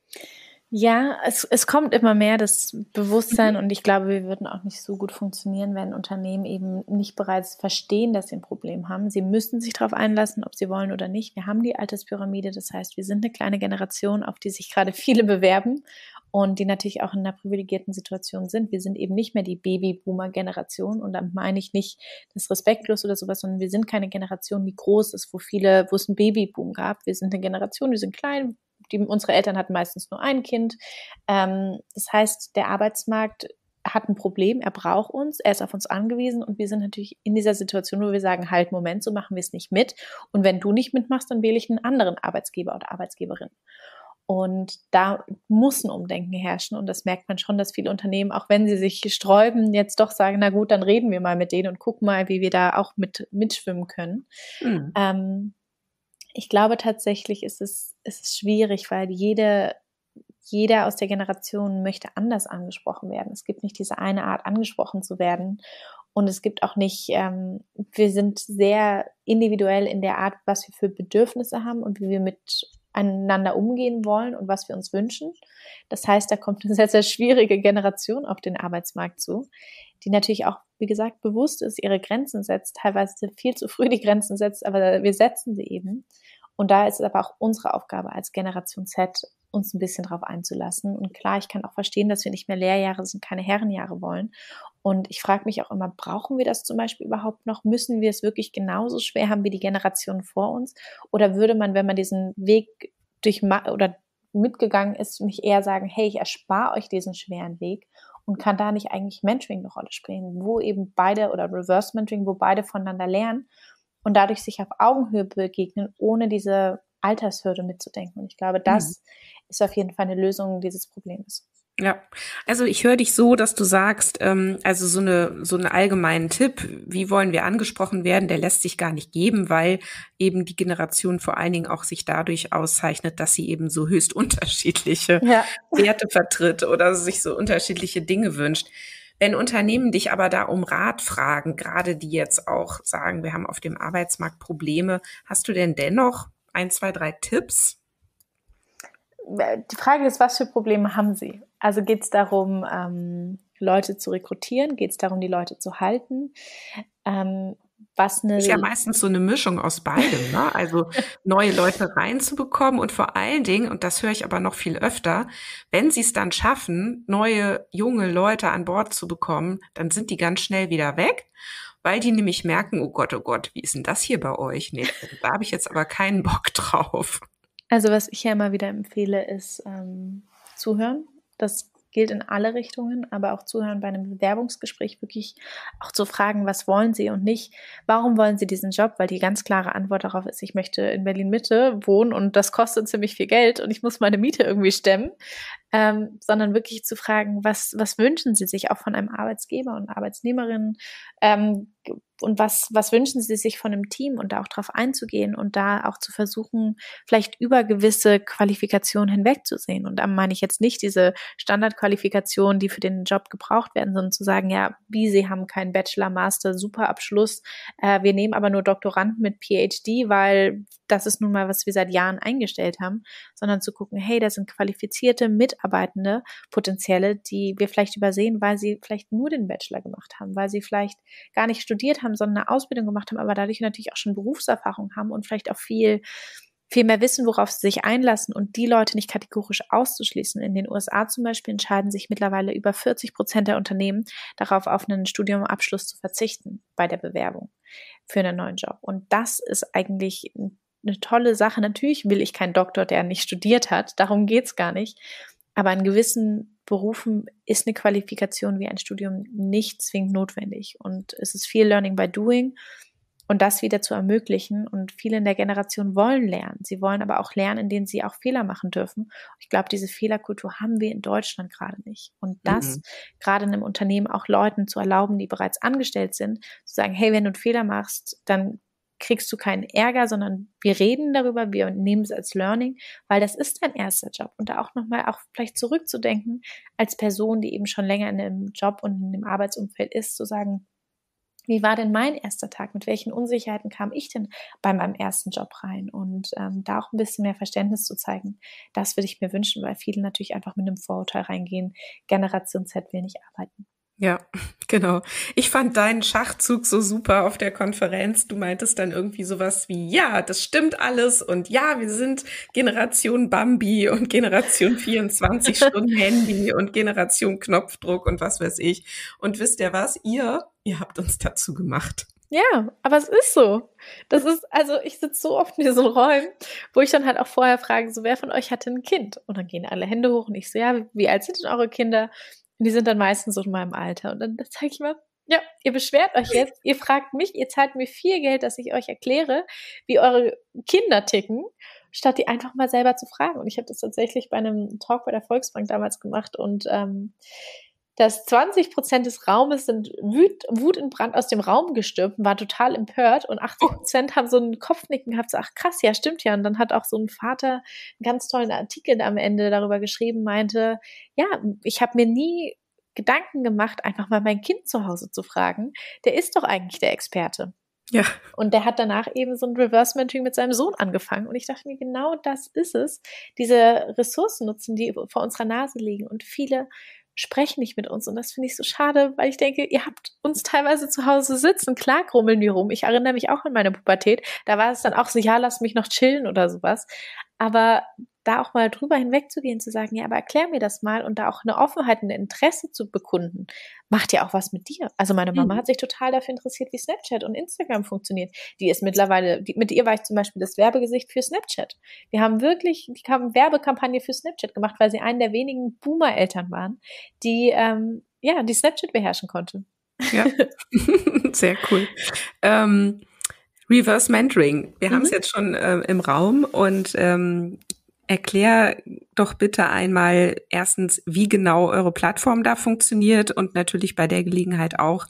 Ja, es kommt immer mehr das Bewusstsein und ich glaube, wir würden auch nicht so gut funktionieren, wenn Unternehmen eben nicht bereits verstehen, dass sie ein Problem haben. Sie müssen sich darauf einlassen, ob sie wollen oder nicht. Wir haben die Alterspyramide, das heißt, wir sind eine kleine Generation, auf die sich gerade viele bewerben und die natürlich auch in einer privilegierten Situation sind. Wir sind eben nicht mehr die Babyboomer-Generation und dann meine ich nicht das respektlos oder sowas, sondern wir sind keine Generation, die groß ist, wo es einen Babyboom gab. Wir sind eine Generation, wir sind klein, unsere Eltern hatten meistens nur ein Kind. Das heißt, der Arbeitsmarkt hat ein Problem, er braucht uns, er ist auf uns angewiesen und wir sind natürlich in dieser Situation, wo wir sagen, halt, Moment, so machen wir es nicht mit. Und wenn du nicht mitmachst, dann wähle ich einen anderen Arbeitsgeber oder Arbeitsgeberin. Und da muss ein Umdenken herrschen und das merkt man schon, dass viele Unternehmen, auch wenn sie sich sträuben, jetzt doch sagen, na gut, dann reden wir mal mit denen und gucken mal, wie wir da auch mitschwimmen können. Ich glaube tatsächlich ist es schwierig, weil jeder aus der Generation möchte anders angesprochen werden. Es gibt nicht diese eine Art, angesprochen zu werden. Und es gibt auch nicht, wir sind sehr individuell in der Art, was wir für Bedürfnisse haben und wie wir miteinander umgehen wollen und was wir uns wünschen. Das heißt, da kommt eine sehr, sehr schwierige Generation auf den Arbeitsmarkt zu, die natürlich auch, wie gesagt, bewusst ist, ihre Grenzen setzt, teilweise viel zu früh die Grenzen setzt, aber wir setzen sie eben. Und da ist es aber auch unsere Aufgabe als Generation Z, uns ein bisschen drauf einzulassen. Und klar, ich kann auch verstehen, dass wir nicht mehr Lehrjahre sind, keine Herrenjahre wollen. Und ich frage mich auch immer, brauchen wir das zum Beispiel überhaupt noch? Müssen wir es wirklich genauso schwer haben wie die Generation vor uns? Oder würde man, wenn man diesen Weg mitgegangen ist, nicht eher sagen, hey, ich erspare euch diesen schweren Weg und kann da nicht eigentlich Mentoring eine Rolle spielen, wo eben beide oder Reverse Mentoring, wo beide voneinander lernen und dadurch sich auf Augenhöhe begegnen, ohne diese Altershürde mitzudenken. Und ich glaube, das ist auf jeden Fall eine Lösung dieses Problems. Ja, also ich höre dich so, dass du sagst, also so einen allgemeinen Tipp, wie wollen wir angesprochen werden, der lässt sich gar nicht geben, weil eben die Generation vor allen Dingen auch sich dadurch auszeichnet, dass sie eben so höchst unterschiedliche Werte vertritt oder sich so unterschiedliche Dinge wünscht. Wenn Unternehmen dich aber da um Rat fragen, gerade die jetzt auch sagen, wir haben auf dem Arbeitsmarkt Probleme, hast du denn dennoch 1, 2, 3 Tipps? Die Frage ist, was für Probleme haben Sie? Also geht es darum, Leute zu rekrutieren? Geht es darum, die Leute zu halten? Ist ja meistens so eine Mischung aus beidem, ne? Also neue Leute reinzubekommen und vor allen Dingen, und das höre ich aber noch viel öfter, wenn sie es dann schaffen, neue, junge Leute an Bord zu bekommen, dann sind die ganz schnell wieder weg, weil die nämlich merken, oh Gott, wie ist denn das hier bei euch? Nee, da habe ich jetzt aber keinen Bock drauf. Also was ich ja immer wieder empfehle, ist zuhören. Das gilt in alle Richtungen, aber auch zuhören bei einem Bewerbungsgespräch, wirklich auch zu fragen, was wollen Sie und nicht, warum wollen Sie diesen Job, weil die ganz klare Antwort darauf ist, ich möchte in Berlin-Mitte wohnen und das kostet ziemlich viel Geld und ich muss meine Miete irgendwie stemmen, sondern wirklich zu fragen, was wünschen Sie sich auch von einem Arbeitsgeber und Arbeitnehmerin, und was wünschen Sie sich von einem Team und da auch drauf einzugehen und da auch zu versuchen, vielleicht über gewisse Qualifikationen hinwegzusehen. Und da meine ich jetzt nicht diese Standardqualifikationen, die für den Job gebraucht werden, sondern zu sagen, ja, wie, Sie haben keinen Bachelor, Master, super Abschluss, wir nehmen aber nur Doktoranden mit PhD, weil das ist nun mal, was wir seit Jahren eingestellt haben, sondern zu gucken, hey, da sind qualifizierte Mitarbeitende, potenzielle, die wir vielleicht übersehen, weil sie vielleicht nur den Bachelor gemacht haben, weil sie vielleicht gar nicht studiert haben, sondern eine Ausbildung gemacht haben, aber dadurch natürlich auch schon Berufserfahrung haben und vielleicht auch viel mehr wissen, worauf sie sich einlassen und die Leute nicht kategorisch auszuschließen. In den USA zum Beispiel entscheiden sich mittlerweile über 40% der Unternehmen darauf, auf einen Studiumabschluss zu verzichten bei der Bewerbung für einen neuen Job. Und das ist eigentlich eine tolle Sache. Natürlich will ich keinen Doktor, der nicht studiert hat. Darum geht's gar nicht. Aber in gewissen Berufen ist eine Qualifikation wie ein Studium nicht zwingend notwendig. Und es ist viel Learning by Doing und das wieder zu ermöglichen. Und viele in der Generation wollen lernen. Sie wollen aber auch lernen, in denen sie auch Fehler machen dürfen. Ich glaube, diese Fehlerkultur haben wir in Deutschland gerade nicht. Und das gerade in einem Unternehmen auch Leuten zu erlauben, die bereits angestellt sind, zu sagen, hey, wenn du einen Fehler machst, dann kriegst du keinen Ärger, sondern wir reden darüber, wir nehmen es als Learning, weil das ist dein erster Job. Und da auch nochmal auch vielleicht zurückzudenken, als Person, die eben schon länger in einem Job und in dem Arbeitsumfeld ist, zu sagen, wie war denn mein erster Tag? Mit welchen Unsicherheiten kam ich denn bei meinem ersten Job rein? Und da auch ein bisschen mehr Verständnis zu zeigen, das würde ich mir wünschen, weil viele natürlich einfach mit einem Vorurteil reingehen, Generation Z will nicht arbeiten. Ja, genau. Ich fand deinen Schachzug so super auf der Konferenz. Du meintest dann irgendwie sowas wie, ja, das stimmt alles und ja, wir sind Generation Bambi und Generation 24 Stunden Handy und Generation Knopfdruck und was weiß ich. Und wisst ihr was? Ihr habt uns dazu gemacht. Ja, aber es ist so. Das ist, also ich sitze so oft in diesen Räumen, wo ich dann halt auch vorher frage, so wer von euch hatte ein Kind? Und dann gehen alle Hände hoch und ich so, ja, wie alt sind denn eure Kinder? Und die sind dann meistens so in meinem Alter. Und dann zeige ich mal, ja, ihr beschwert euch jetzt, ihr fragt mich, ihr zahlt mir viel Geld, dass ich euch erkläre, wie eure Kinder ticken, statt die einfach mal selber zu fragen. Und ich habe das tatsächlich bei einem Talk bei der Volksbank damals gemacht und dass 20% des Raumes sind Wut in Brand aus dem Raum gestürmt und war total empört und 80% haben so einen Kopfnicken gehabt, so, ach krass, ja, stimmt ja. Und dann hat auch so ein Vater einen ganz tollen Artikel am Ende darüber geschrieben, meinte, ja, ich habe mir nie Gedanken gemacht, einfach mal mein Kind zu Hause zu fragen. Der ist doch eigentlich der Experte. Ja. Und der hat danach eben so ein Reverse-Mentoring mit seinem Sohn angefangen. Und ich dachte mir, genau das ist es. Diese Ressourcen nutzen, die vor unserer Nase liegen. Und viele sprechen nicht mit uns. Und das finde ich so schade, weil ich denke, ihr habt uns teilweise zu Hause sitzen. Klar grummeln wir rum. Ich erinnere mich auch an meine Pubertät. Da war es dann auch so, ja, lass mich noch chillen oder sowas. Aber da auch mal drüber hinwegzugehen, zu sagen, ja, aber erklär mir das mal und da auch eine Offenheit, ein Interesse zu bekunden, macht ja auch was mit dir. Also meine Mama hat sich total dafür interessiert, wie Snapchat und Instagram funktioniert. Die ist mittlerweile, mit ihr war ich zum Beispiel das Werbegesicht für Snapchat. Die haben Werbekampagne für Snapchat gemacht, weil sie einen der wenigen Boomer-Eltern waren, die die Snapchat beherrschen konnte. Ja, sehr cool. Reverse Mentoring. Wir haben es jetzt schon im Raum und erklär doch bitte einmal erstens, wie genau eure Plattform da funktioniert und natürlich bei der Gelegenheit auch,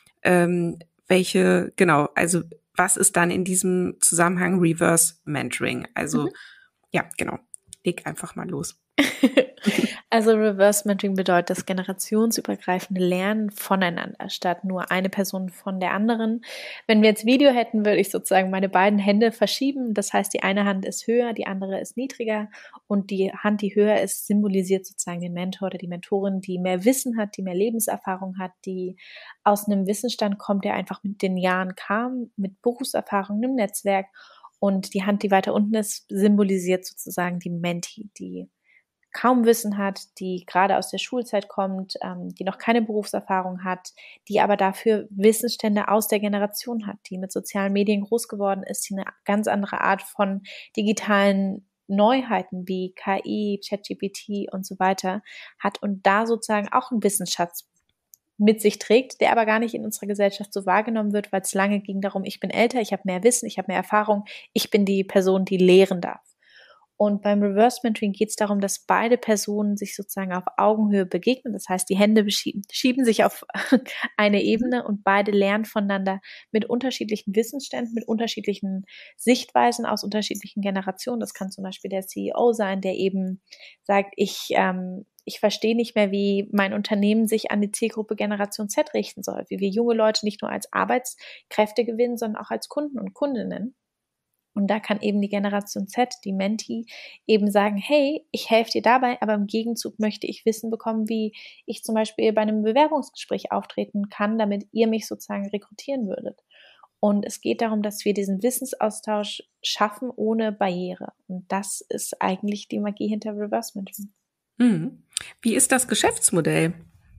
also was ist dann in diesem Zusammenhang Reverse Mentoring? Also ja, genau. Leg einfach mal los. Also Reverse Mentoring bedeutet das generationsübergreifende Lernen voneinander, statt nur eine Person von der anderen. Wenn wir jetzt Video hätten, würde ich sozusagen meine beiden Hände verschieben. Das heißt, die eine Hand ist höher, die andere ist niedriger und die Hand, die höher ist, symbolisiert sozusagen den Mentor oder die Mentorin, die mehr Wissen hat, die mehr Lebenserfahrung hat, die aus einem Wissensstand kommt, der einfach mit den Jahren kam, mit Berufserfahrung, einem Netzwerk. Und die Hand, die weiter unten ist, symbolisiert sozusagen die Mentee, die kaum Wissen hat, die gerade aus der Schulzeit kommt, die noch keine Berufserfahrung hat, die aber dafür Wissensstände aus der Generation hat, die mit sozialen Medien groß geworden ist, die eine ganz andere Art von digitalen Neuheiten wie KI, ChatGPT und so weiter hat und da sozusagen auch einen Wissensschatz mit sich trägt, der aber gar nicht in unserer Gesellschaft so wahrgenommen wird, weil es lange ging darum, ich bin älter, ich habe mehr Wissen, ich habe mehr Erfahrung, ich bin die Person, die lehren darf. Und beim Reverse Mentoring geht es darum, dass beide Personen sich sozusagen auf Augenhöhe begegnen. Das heißt, die Hände schieben sich auf eine Ebene und beide lernen voneinander mit unterschiedlichen Wissensständen, mit unterschiedlichen Sichtweisen aus unterschiedlichen Generationen. Das kann zum Beispiel der CEO sein, der eben sagt, ich verstehe nicht mehr, wie mein Unternehmen sich an die Zielgruppe Generation Z richten soll, wie wir junge Leute nicht nur als Arbeitskräfte gewinnen, sondern auch als Kunden und Kundinnen. Und da kann eben die Generation Z, die Menti, eben sagen, hey, ich helfe dir dabei, aber im Gegenzug möchte ich Wissen bekommen, wie ich zum Beispiel bei einem Bewerbungsgespräch auftreten kann, damit ihr mich sozusagen rekrutieren würdet. Und es geht darum, dass wir diesen Wissensaustausch schaffen ohne Barriere. Und das ist eigentlich die Magie hinter Reverse Mentoring. Wie ist das Geschäftsmodell?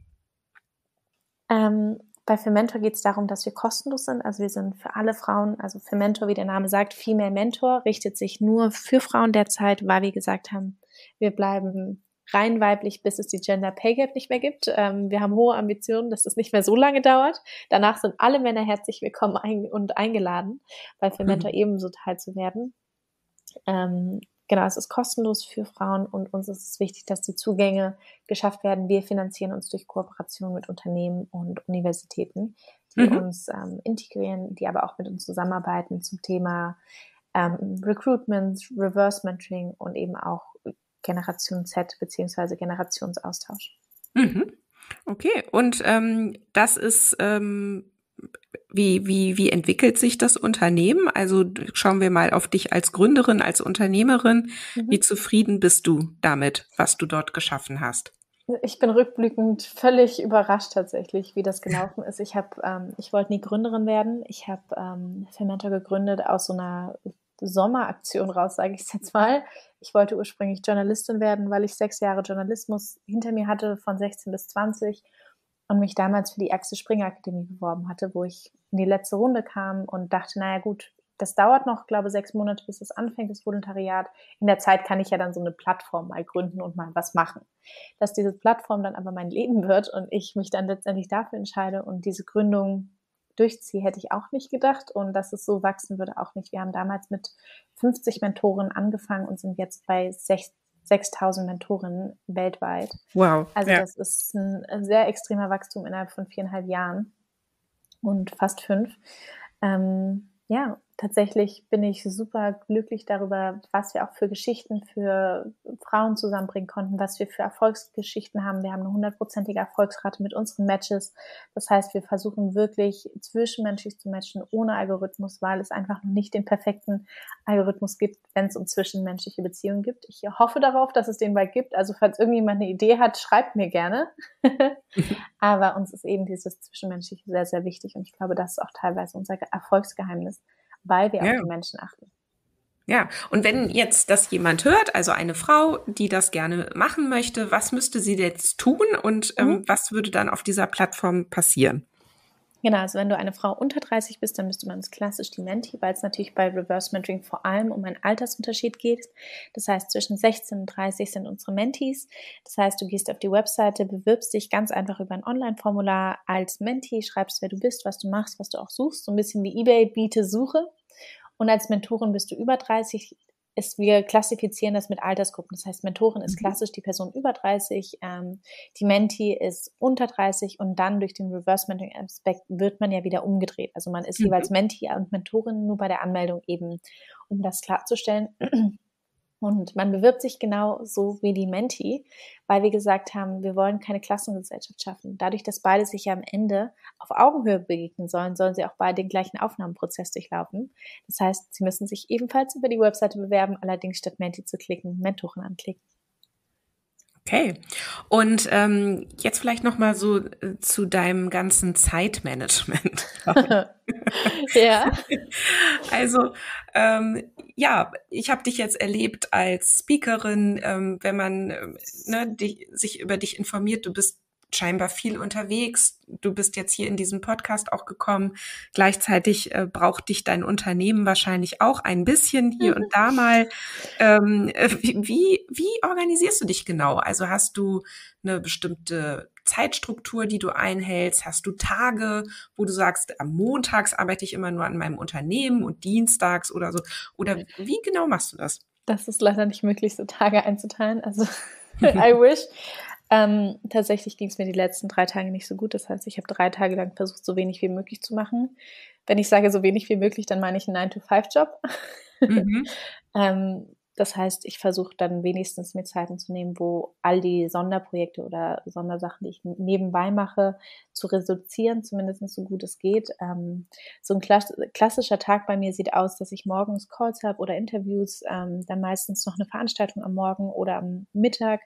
Bei Fementor geht es darum, dass wir kostenlos sind. Also wir sind für alle Frauen, also Fementor, wie der Name sagt, Female Mentor, richtet sich nur für Frauen derzeit, weil wir gesagt haben, wir bleiben rein weiblich, bis es die Gender Pay Gap nicht mehr gibt. Wir haben hohe Ambitionen, dass es nicht mehr so lange dauert. Danach sind alle Männer herzlich willkommen und eingeladen, bei Fementor ebenso teilzuwerden. Genau, es ist kostenlos für Frauen und uns ist es wichtig, dass die Zugänge geschafft werden. Wir finanzieren uns durch Kooperation mit Unternehmen und Universitäten, die uns integrieren, die aber auch mit uns zusammenarbeiten zum Thema Recruitment, Reverse Mentoring und eben auch Generation Z beziehungsweise Generationsaustausch. Okay, und das ist wie entwickelt sich das Unternehmen? Also schauen wir mal auf dich als Gründerin, als Unternehmerin. Wie zufrieden bist du damit, was du dort geschaffen hast? Ich bin rückblickend völlig überrascht tatsächlich, wie das gelaufen ist. Ich wollte nie Gründerin werden. Ich habe Fementor gegründet aus so einer Sommeraktion raus, sage ich es jetzt mal. Ich wollte ursprünglich Journalistin werden, weil ich 6 Jahre Journalismus hinter mir hatte, von 16 bis 20 und mich damals für die Axel Springer Akademie beworben hatte, wo ich in die letzte Runde kam und dachte, naja gut, das dauert noch, glaube 6 Monate, bis es anfängt, das Volontariat. In der Zeit kann ich ja dann so eine Plattform mal gründen und mal was machen. Dass diese Plattform dann aber mein Leben wird und ich mich dann letztendlich dafür entscheide und diese Gründung durchziehe, hätte ich auch nicht gedacht. Und dass es so wachsen würde, auch nicht. Wir haben damals mit 50 Mentoren angefangen und sind jetzt bei 6.000 Mentorinnen weltweit. Wow. Also das ist ein sehr extremer Wachstum innerhalb von 4,5 Jahren und fast 5. Ja, tatsächlich bin ich super glücklich darüber, was wir auch für Geschichten für Frauen zusammenbringen konnten, was wir für Erfolgsgeschichten haben. Wir haben eine 100%ige Erfolgsrate mit unseren Matches. Das heißt, wir versuchen wirklich zwischenmenschlich zu matchen, ohne Algorithmus, weil es einfach noch nicht den perfekten Algorithmus gibt, wenn es um zwischenmenschliche Beziehungen gibt. Ich hoffe darauf, dass es den bald gibt. Also falls irgendjemand eine Idee hat, schreibt mir gerne. Aber uns ist eben dieses Zwischenmenschliche sehr, sehr wichtig. Und ich glaube, das ist auch teilweise unser Erfolgsgeheimnis, weil wir auf die Menschen achten. Ja, und wenn jetzt das jemand hört, also eine Frau, die das gerne machen möchte, was müsste sie jetzt tun und was würde dann auf dieser Plattform passieren? Genau, also wenn du eine Frau unter 30 bist, dann müsste man es klassisch die Menti, weil es natürlich bei Reverse Mentoring vor allem um einen Altersunterschied geht. Das heißt, zwischen 16 und 30 sind unsere Mentis. Das heißt, du gehst auf die Webseite, bewirbst dich ganz einfach über ein Online-Formular als Menti, schreibst, wer du bist, was du machst, was du auch suchst, so ein bisschen wie eBay, biete, suche. Und als Mentorin bist du über 30. Wir klassifizieren das mit Altersgruppen. Das heißt, Mentorin ist klassisch die Person über 30, die Menti ist unter 30 und dann durch den Reverse Mentoring-Aspekt wird man ja wieder umgedreht. Also man ist jeweils Menti und Mentorin nur bei der Anmeldung eben, um das klarzustellen. Und man bewirbt sich genau so wie die Menti, weil wir gesagt haben, wir wollen keine Klassengesellschaft schaffen. Dadurch, dass beide sich ja am Ende auf Augenhöhe begegnen sollen, sollen sie auch beide den gleichen Aufnahmeprozess durchlaufen. Das heißt, sie müssen sich ebenfalls über die Webseite bewerben, allerdings statt Menti zu klicken, Mentoren anklicken. Okay. Und jetzt vielleicht noch mal so zu deinem ganzen Zeitmanagement. Ja. Also ja, ich habe dich jetzt erlebt als Speakerin, wenn man sich über dich informiert, du bist scheinbar viel unterwegs. Du bist jetzt hier in diesen Podcast auch gekommen. Gleichzeitig braucht dich dein Unternehmen wahrscheinlich auch ein bisschen hier und da mal. Wie organisierst du dich genau? Also hast du eine bestimmte Zeitstruktur, die du einhältst? Hast du Tage, wo du sagst, am Montags arbeite ich immer nur an meinem Unternehmen und dienstags oder so? Oder wie genau machst du das? Das ist leider nicht möglich, so Tage einzuteilen. Also I wish. Tatsächlich ging es mir die letzten 3 Tage nicht so gut. Das heißt, ich habe 3 Tage lang versucht, so wenig wie möglich zu machen. Wenn ich sage so wenig wie möglich, dann meine ich einen 9-to-5-Job. Mhm. Das heißt, ich versuche dann wenigstens mir Zeiten zu nehmen, wo all die Sonderprojekte oder Sondersachen, die ich nebenbei mache, zu reduzieren, zumindest so gut es geht. So ein klassischer Tag bei mir sieht aus, dass ich morgens Calls habe oder Interviews, dann meistens noch eine Veranstaltung am Morgen oder am Mittag.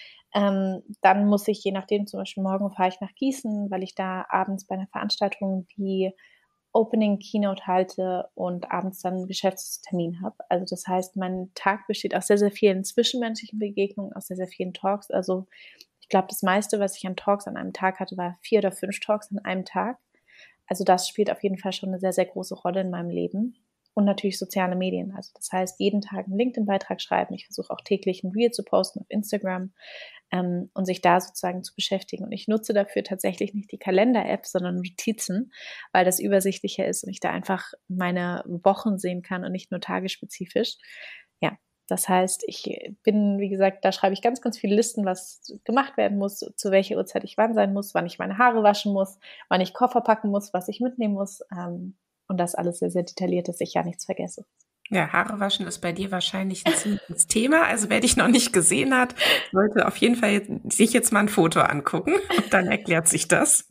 Dann muss ich, je nachdem, zum Beispiel morgen fahre ich nach Gießen, weil ich da abends bei einer Veranstaltung die Opening Keynote halte und abends dann einen Geschäftstermin habe. Also das heißt, mein Tag besteht aus sehr, sehr vielen zwischenmenschlichen Begegnungen, aus sehr, sehr vielen Talks. Also ich glaube, das meiste, was ich an Talks an einem Tag hatte, war 4 oder 5 Talks an einem Tag. Also das spielt auf jeden Fall schon eine sehr, sehr große Rolle in meinem Leben. Und natürlich soziale Medien. Also das heißt, jeden Tag einen LinkedIn-Beitrag schreiben. Ich versuche auch täglich ein Reel zu posten auf Instagram und sich da sozusagen zu beschäftigen. Und ich nutze dafür tatsächlich nicht die Kalender-App, sondern Notizen, weil das übersichtlicher ist und ich da einfach meine Wochen sehen kann und nicht nur tagesspezifisch. Ja, das heißt, ich bin, wie gesagt, da schreibe ich ganz, ganz viele Listen, was gemacht werden muss, zu welcher Uhrzeit ich wann sein muss, wann ich meine Haare waschen muss, wann ich Koffer packen muss, was ich mitnehmen muss. Und das alles sehr, sehr detailliert, dass ich ja nichts vergesse. Ja, Haare waschen ist bei dir wahrscheinlich ein ziemliches Thema. Also wer dich noch nicht gesehen hat, sollte auf jeden Fall sich jetzt mal ein Foto angucken und dann erklärt sich das.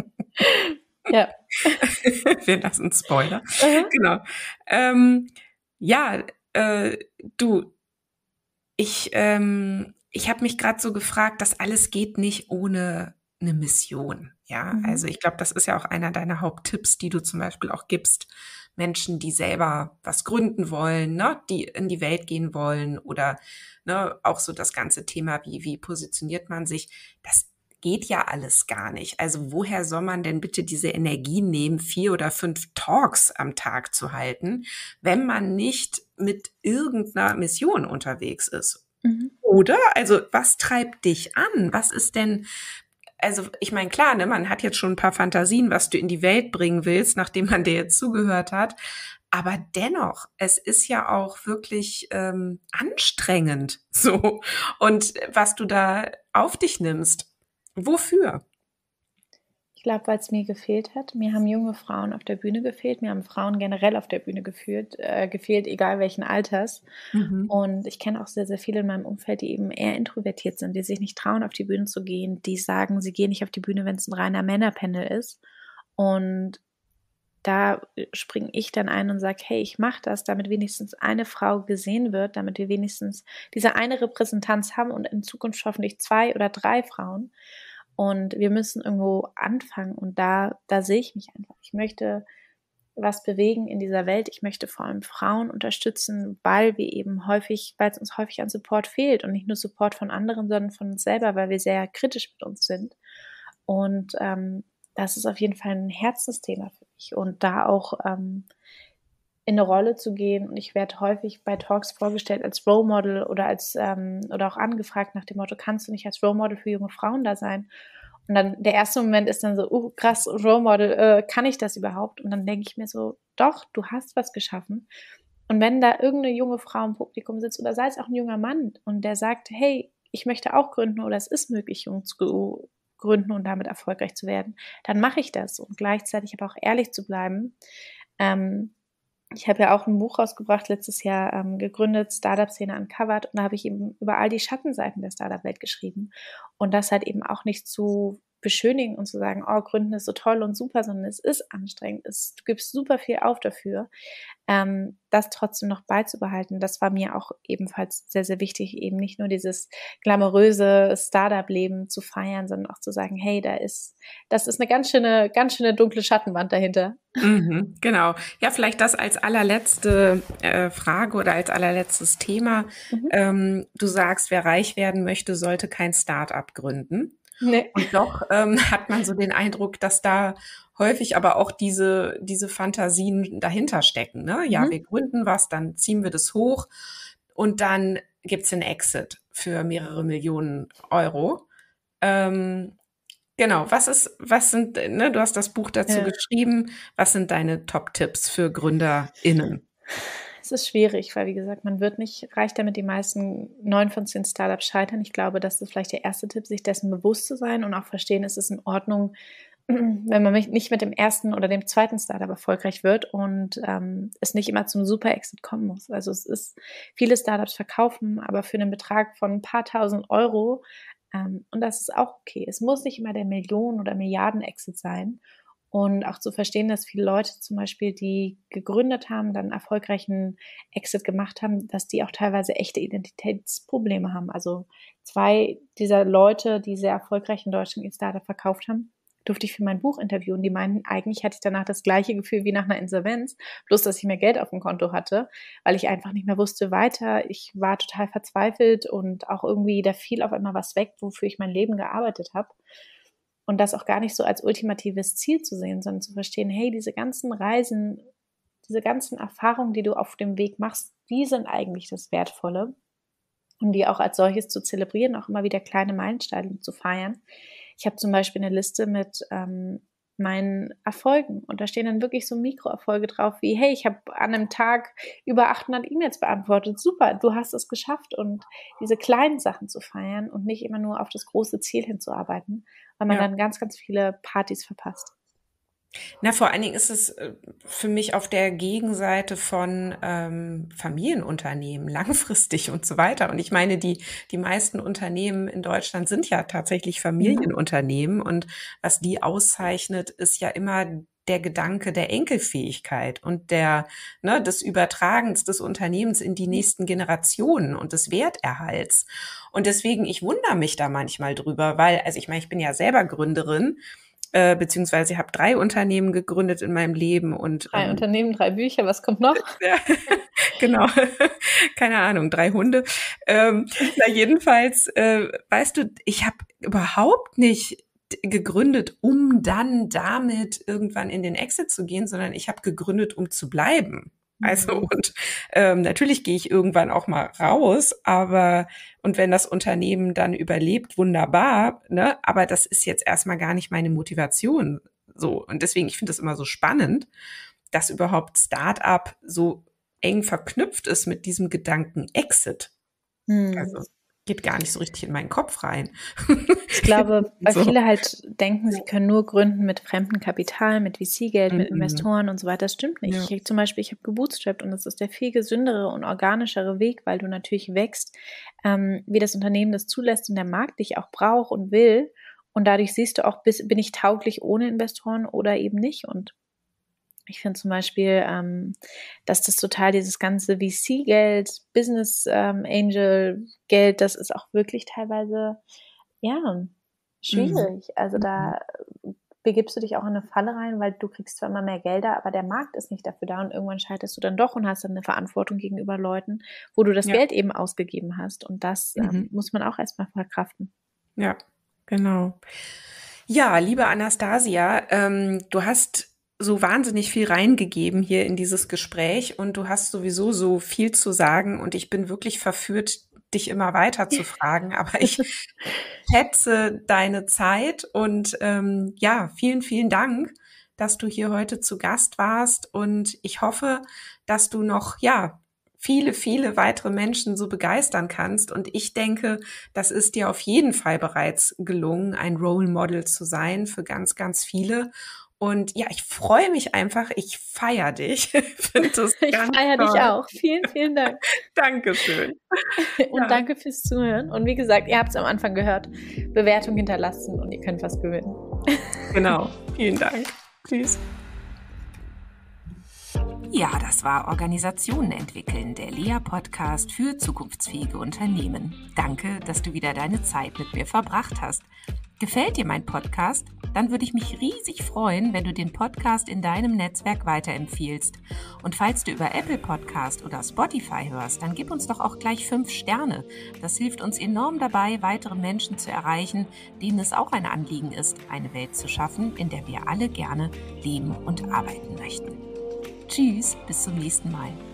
Ja. Wir lassen Spoiler. Genau. Ja, du, ich habe mich gerade so gefragt, das alles geht nicht ohne eine Mission. Ja, also ich glaube, das ist ja auch einer deiner Haupttipps, die du zum Beispiel auch gibst. Menschen, die selber was gründen wollen, ne, die in die Welt gehen wollen oder ne, auch so das ganze Thema, wie positioniert man sich, das geht ja alles gar nicht. Also woher soll man denn bitte diese Energie nehmen, 4 oder 5 Talks am Tag zu halten, wenn man nicht mit irgendeiner Mission unterwegs ist? Oder? Also was treibt dich an? Was ist denn, also ich meine, klar, ne, man hat jetzt schon ein paar Fantasien, was du in die Welt bringen willst, nachdem man dir jetzt zugehört hat. Aber dennoch, es ist ja auch wirklich anstrengend so. Und was du da auf dich nimmst, wofür? Ich glaube, weil es mir gefehlt hat. Mir haben junge Frauen auf der Bühne gefehlt. Mir haben Frauen generell auf der Bühne gefehlt, egal welchen Alters. Mhm. Und ich kenne auch sehr, sehr viele in meinem Umfeld, die eben eher introvertiert sind, die sich nicht trauen, auf die Bühne zu gehen, die sagen, sie gehen nicht auf die Bühne, wenn es ein reiner Männerpanel ist. Und da springe ich dann ein und sage, hey, ich mache das, damit wenigstens eine Frau gesehen wird, damit wir wenigstens diese eine Repräsentanz haben und in Zukunft hoffentlich 2 oder 3 Frauen. Und wir müssen irgendwo anfangen und da sehe ich mich einfach. Ich möchte was bewegen in dieser Welt. Ich möchte vor allem Frauen unterstützen, weil es uns häufig an Support fehlt und nicht nur Support von anderen, sondern von uns selber, weil wir sehr kritisch mit uns sind. Und das ist auf jeden Fall ein Herzensthema für mich und da auch in eine Rolle zu gehen. Und ich werde häufig bei Talks vorgestellt als Role Model oder oder auch angefragt nach dem Motto, kannst du nicht als Role Model für junge Frauen da sein? Und dann der erste Moment ist dann so, krass, Role Model, kann ich das überhaupt? Und dann denke ich mir so, doch, du hast was geschaffen. Und wenn da irgendeine junge Frau im Publikum sitzt oder sei es auch ein junger Mann und der sagt, hey, ich möchte auch gründen oder es ist möglich, jung zu gründen und damit erfolgreich zu werden, dann mache ich das. Und gleichzeitig aber auch ehrlich zu bleiben. Ich habe ja auch ein Buch rausgebracht, letztes Jahr gegründet, Startup-Szene Uncovered. Und da habe ich eben über all die Schattenseiten der Startup-Welt geschrieben. Und das halt eben auch nicht zu beschönigen und zu sagen, oh, Gründen ist so toll und super, sondern es ist anstrengend. Du gibst super viel auf dafür, das trotzdem noch beizubehalten. Das war mir auch ebenfalls sehr, sehr wichtig, eben nicht nur dieses glamouröse Startup-Leben zu feiern, sondern auch zu sagen, hey, das ist eine ganz schöne dunkle Schattenwand dahinter. Mhm, genau. Ja, vielleicht das als allerletzte Frage oder als allerletztes Thema. Du sagst, wer reich werden möchte, sollte kein Start-up gründen. Nee. Und doch hat man so den Eindruck, dass da häufig aber auch diese Fantasien dahinter stecken. Ne? Ja, wir gründen was, dann ziehen wir das hoch und dann gibt's einen Exit für mehrere Millionen Euro. Genau, ne, du hast das Buch dazu geschrieben. Was sind deine Top-Tipps für GründerInnen? Es ist schwierig, weil wie gesagt, man wird nicht reich, damit die meisten 9 von 10 Startups scheitern. Ich glaube, das ist vielleicht der erste Tipp, sich dessen bewusst zu sein und auch verstehen, es ist in Ordnung, wenn man nicht mit dem ersten oder dem zweiten Startup erfolgreich wird und es nicht immer zum Super-Exit kommen muss. Also viele Startups verkaufen, aber für einen Betrag von ein paar tausend Euro und das ist auch okay. Es muss nicht immer der Millionen- oder Milliarden-Exit sein. Und auch zu verstehen, dass viele Leute zum Beispiel, die gegründet haben, dann erfolgreichen Exit gemacht haben, dass die auch teilweise echte Identitätsprobleme haben. Also 2 dieser Leute, die sehr erfolgreich in Deutschland ihr Startup verkauft haben, durfte ich für mein Buch interviewen. Die meinten, eigentlich hatte ich danach das gleiche Gefühl wie nach einer Insolvenz, bloß dass ich mehr Geld auf dem Konto hatte, weil ich einfach nicht mehr wusste weiter. Ich war total verzweifelt und auch irgendwie, da fiel auf einmal was weg, wofür ich mein Leben gearbeitet habe. Und das auch gar nicht so als ultimatives Ziel zu sehen, sondern zu verstehen, hey, diese ganzen Reisen, diese ganzen Erfahrungen, die du auf dem Weg machst, die sind eigentlich das Wertvolle. Und die auch als solches zu zelebrieren, auch immer wieder kleine Meilensteine zu feiern. Ich habe zum Beispiel eine Liste mit meinen Erfolgen und da stehen dann wirklich so Mikroerfolge drauf wie, hey, ich habe an einem Tag über 800 E-Mails beantwortet, super, du hast es geschafft und diese kleinen Sachen zu feiern und nicht immer nur auf das große Ziel hinzuarbeiten, weil man dann ganz, ganz viele Partys verpasst. Na, vor allen Dingen ist es für mich auf der Gegenseite von Familienunternehmen, langfristig und so weiter. Und ich meine, die meisten Unternehmen in Deutschland sind ja tatsächlich Familienunternehmen. Und was die auszeichnet, ist ja immer der Gedanke der Enkelfähigkeit und des Übertragens des Unternehmens in die nächsten Generationen und des Werterhalts. Und deswegen, ich wundere mich da manchmal drüber, weil, also ich meine, ich bin ja selber Gründerin, beziehungsweise ich habe 3 Unternehmen gegründet in meinem Leben und 3 Unternehmen, 3 Bücher, was kommt noch? Ja, genau, keine Ahnung, 3 Hunde. Jedenfalls, weißt du, ich habe überhaupt nicht gegründet, um dann damit irgendwann in den Exit zu gehen, sondern ich habe gegründet, um zu bleiben. Also und natürlich gehe ich irgendwann auch mal raus, und wenn das Unternehmen dann überlebt, wunderbar, ne? Aber das ist jetzt erstmal gar nicht meine Motivation. So und deswegen, ich finde das immer so spannend, dass überhaupt Start-up so eng verknüpft ist mit diesem Gedanken Exit. Also geht gar nicht so richtig in meinen Kopf rein. Ich glaube, weil viele halt denken, sie können nur gründen mit fremdem Kapital, mit VC-Geld, mit Investoren und so weiter. Das stimmt nicht. Ich habe gebootstrapped und das ist der viel gesündere und organischere Weg, weil du natürlich wächst, wie das Unternehmen das zulässt und der Markt dich auch braucht und will. Und dadurch siehst du auch, bin ich tauglich ohne Investoren oder eben nicht. Und ich finde zum Beispiel, dass das total dieses ganze VC-Geld, Business Angel-Geld, das ist auch wirklich teilweise, schwierig. Also da begibst du dich auch in eine Falle rein, weil du kriegst zwar immer mehr Gelder, aber der Markt ist nicht dafür da und irgendwann scheiterst du dann doch und hast dann eine Verantwortung gegenüber Leuten, wo du das Geld eben ausgegeben hast. Und das muss man auch erstmal verkraften. Ja, genau. Ja, liebe Anastasia, du hast so wahnsinnig viel reingegeben hier in dieses Gespräch und du hast sowieso so viel zu sagen und ich bin wirklich verführt, dich immer weiter zu fragen, aber ich schätze deine Zeit und vielen, vielen Dank, dass du hier heute zu Gast warst und ich hoffe, dass du noch, viele, viele weitere Menschen so begeistern kannst. Und ich denke, das ist dir auf jeden Fall bereits gelungen, ein Role Model zu sein für ganz, ganz viele. Und ja, ich freue mich einfach. Ich feiere dich. Ich feiere dich auch. Vielen, vielen Dank. Dankeschön. Und danke fürs Zuhören. Und wie gesagt, ihr habt es am Anfang gehört. Bewertung hinterlassen und ihr könnt was gewinnen. Genau. Vielen Dank. Tschüss. Ja, das war Organisationen entwickeln, der Lea-Podcast für zukunftsfähige Unternehmen. Danke, dass du wieder deine Zeit mit mir verbracht hast. Gefällt dir mein Podcast? Dann würde ich mich riesig freuen, wenn du den Podcast in deinem Netzwerk weiterempfiehlst. Und falls du über Apple Podcast oder Spotify hörst, dann gib uns doch auch gleich 5 Sterne. Das hilft uns enorm dabei, weitere Menschen zu erreichen, denen es auch ein Anliegen ist, eine Welt zu schaffen, in der wir alle gerne leben und arbeiten möchten. Tschüss, bis zum nächsten Mal.